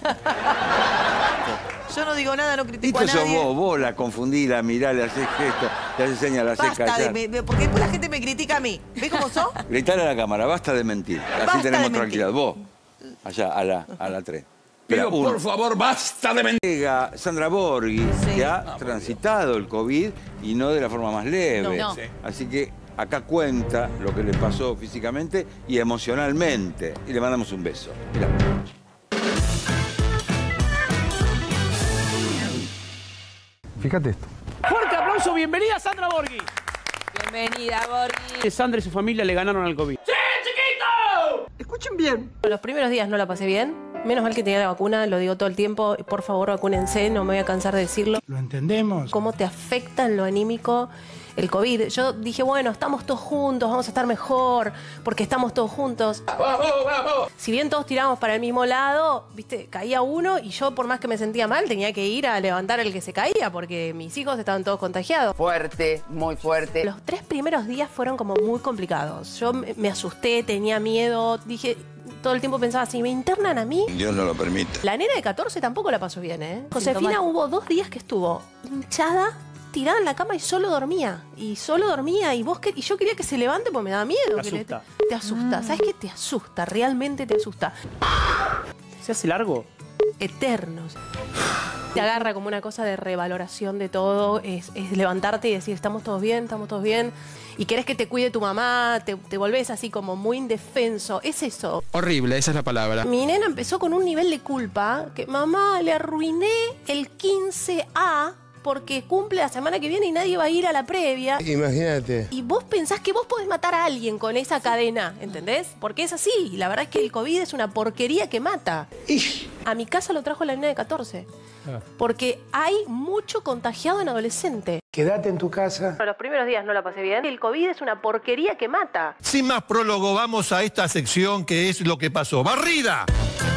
Yo no digo nada, no critico Esto a sos nadie. vos la confundís, la mirás, le haces gestos, le haces señas, la haces Basta callar. porque después la gente me critica a mí. ¿Ves cómo sos? Gritale a la cámara, basta de mentir. Así Basta tenemos de tranquilidad. Vos, allá, a la 3. Pido, por favor, basta de mentir. Llega Sandra Borghi, que ha transitado el COVID y no de la forma más leve. No. Así que acá cuenta lo que le pasó físicamente y emocionalmente. Y le mandamos un beso. Mirá. Fíjate esto. Fuerte aplauso, bienvenida Sandra Borghi. Bienvenida, Borghi. Sandra y su familia le ganaron al COVID. Escuchen bien. Los primeros días no la pasé bien. Menos mal que tenía la vacuna, lo digo todo el tiempo. Por favor, vacúnense, no me voy a cansar de decirlo. Lo entendemos. Cómo te afecta en lo anímico el COVID, yo dije, bueno, estamos todos juntos, vamos a estar mejor, porque estamos todos juntos. Si bien todos tiramos para el mismo lado, viste, caía uno y yo, por más que me sentía mal, tenía que ir a levantar el que se caía, porque mis hijos estaban todos contagiados. Fuerte, muy fuerte. Los 3 primeros días fueron como muy complicados. Yo me asusté, tenía miedo, dije... Todo el tiempo pensaba, si me internan a mí... Dios no lo permite. La nena de 14 tampoco la pasó bien, ¿eh? Josefina hubo 2 días que estuvo hinchada, tirada en la cama y solo dormía. Y yo quería que se levante porque me daba miedo. Te asusta. ¿Sabes qué? Te asusta, realmente te asusta. ¿Se hace largo? Eternos. Te agarra como una cosa de revaloración de todo, es levantarte y decir, estamos todos bien, y querés que te cuide tu mamá, te volvés así como muy indefenso, es eso. Horrible, esa es la palabra. Mi nena empezó con un nivel de culpa, que mamá, le arruiné el 15A porque cumple la semana que viene y nadie va a ir a la previa. Imagínate. Y vos pensás que vos podés matar a alguien con esa cadena, ¿entendés? Porque es así, y la verdad es que el COVID es una porquería que mata. A mi casa lo trajo la nena de 14. Porque hay mucho contagiado en adolescente. Quédate en tu casa. Los primeros días no la pasé bien. El COVID es una porquería que mata. Sin más prólogo, vamos a esta sección que es lo que pasó. ¡Barrida!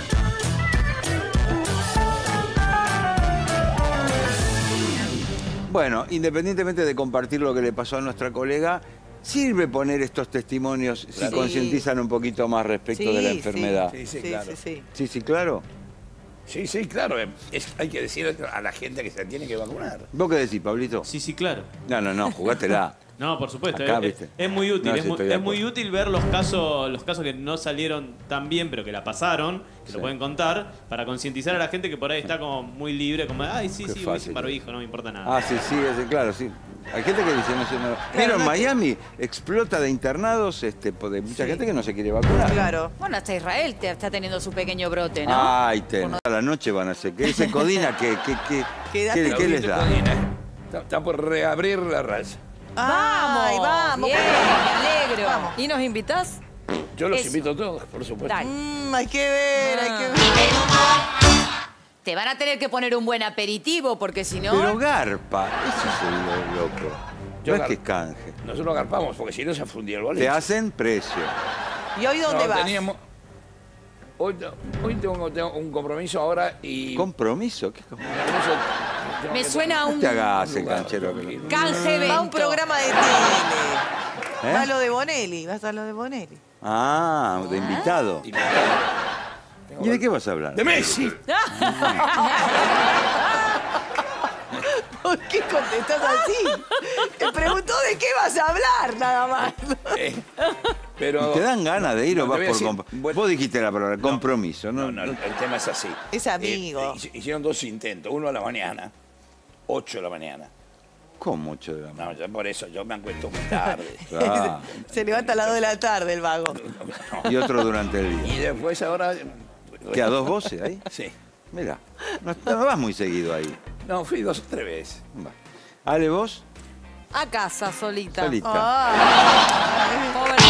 Bueno, independientemente de compartir lo que le pasó a nuestra colega, sirve poner estos testimonios si concientizan un poquito más respecto de la enfermedad. Sí, claro. Sí, claro. Sí, claro. Hay que decir a la gente que se tiene que vacunar. ¿Vos qué decís, Pablito? Sí, claro. No, jugátela. No, por supuesto. Acá, es muy útil. No, es muy útil ver los casos que no salieron tan bien, pero que la pasaron, que lo pueden contar, para concientizar a la gente que por ahí está como muy libre, como, ay, sí, voy sin barbijo, no me importa nada. Claro, sí. Hay gente que dice, no. Pero en Miami explota de internados de mucha gente que no se quiere vacunar. Claro. Bueno, hasta Israel está teniendo su pequeño brote, ¿no? Ay, a la noche van a hacer. ¿Qué dice Codina? ¿Qué les da? Está por reabrir la raya. Vamos. Bien, me alegro. Vamos. ¿Y nos invitás? Yo los invito a todos, por supuesto. Hay que ver. Te van a tener que poner un buen aperitivo, porque si no... Pero garpa, eso es lo loco. No es que es canje. Nosotros garpamos, porque si no se fundía el boleto. Te hacen precio. ¿Y hoy dónde vas? Hoy tengo un compromiso ahora y... ¿Compromiso? ¿Qué compromiso? Me suena a un... No te hagas el canchero. Canje evento. Va a un programa de tele. Va a lo de Bonelli. Vas a lo de Bonelli. Ah, de invitado. ¿Y de qué vas a hablar? ¡De Messi! ¿Por qué contestás así? Te preguntó de qué vas a hablar, nada más. Pero ¿te dan ganas de ir o vas por compromiso? Vos dijiste la palabra, compromiso, ¿no? No, el tema es así. Es amigo. Hicieron 2 intentos, uno a la mañana, 8 de la mañana. ¿Cómo 8 de la mañana? No, ya por eso, yo me acuesto muy tarde. Se levanta a las 2 de la tarde el vago. Y otro durante el día. Y después ahora... ¿Qué, a 2 voces ahí? Sí. Mira, no vas muy seguido ahí. No, fui 2 o 3 veces. Ale, ¿vos? A casa, solita. Pobre.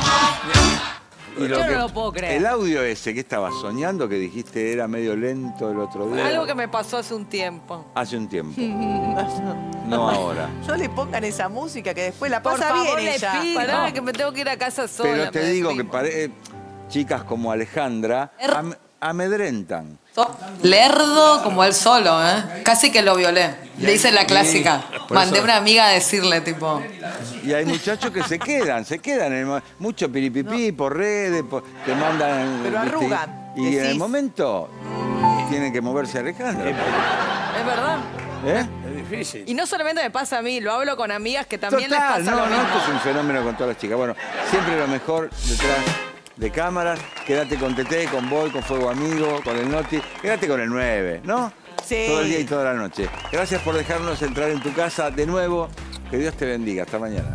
Yo no lo puedo creer. El audio ese que estabas soñando, que dijiste era medio lento el otro día. Algo que me pasó hace un tiempo. Hace un tiempo. No ahora. No le pongan esa música que después la Por pasa favor, bien ella. Pará, que me tengo que ir a casa sola. Pero te digo que chicas como Alejandra amedrentan. Lerdo como él solo, ¿eh? Casi que lo violé. Le hice la clásica. Mandé a una amiga a decirle, tipo... Y hay muchachos que se quedan. Mucho piripipí por redes, te mandan... Pero arrugan. Y en el momento tienen que moverse Alejandra. Es verdad. Es difícil. Y no solamente me pasa a mí, lo hablo con amigas que también les pasa lo mismo. Esto es un fenómeno con todas las chicas. Bueno, siempre lo mejor detrás de cámaras. Quédate con Tete, con Boy, con Fuego Amigo, con el Noti. Quédate con el 9, ¿no? Sí. Todo el día y toda la noche. Gracias por dejarnos entrar en tu casa de nuevo. Que Dios te bendiga. Hasta mañana.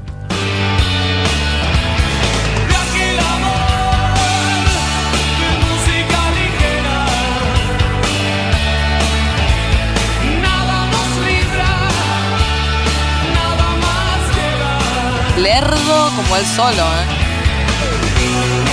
Lerdo como él solo, ¿eh?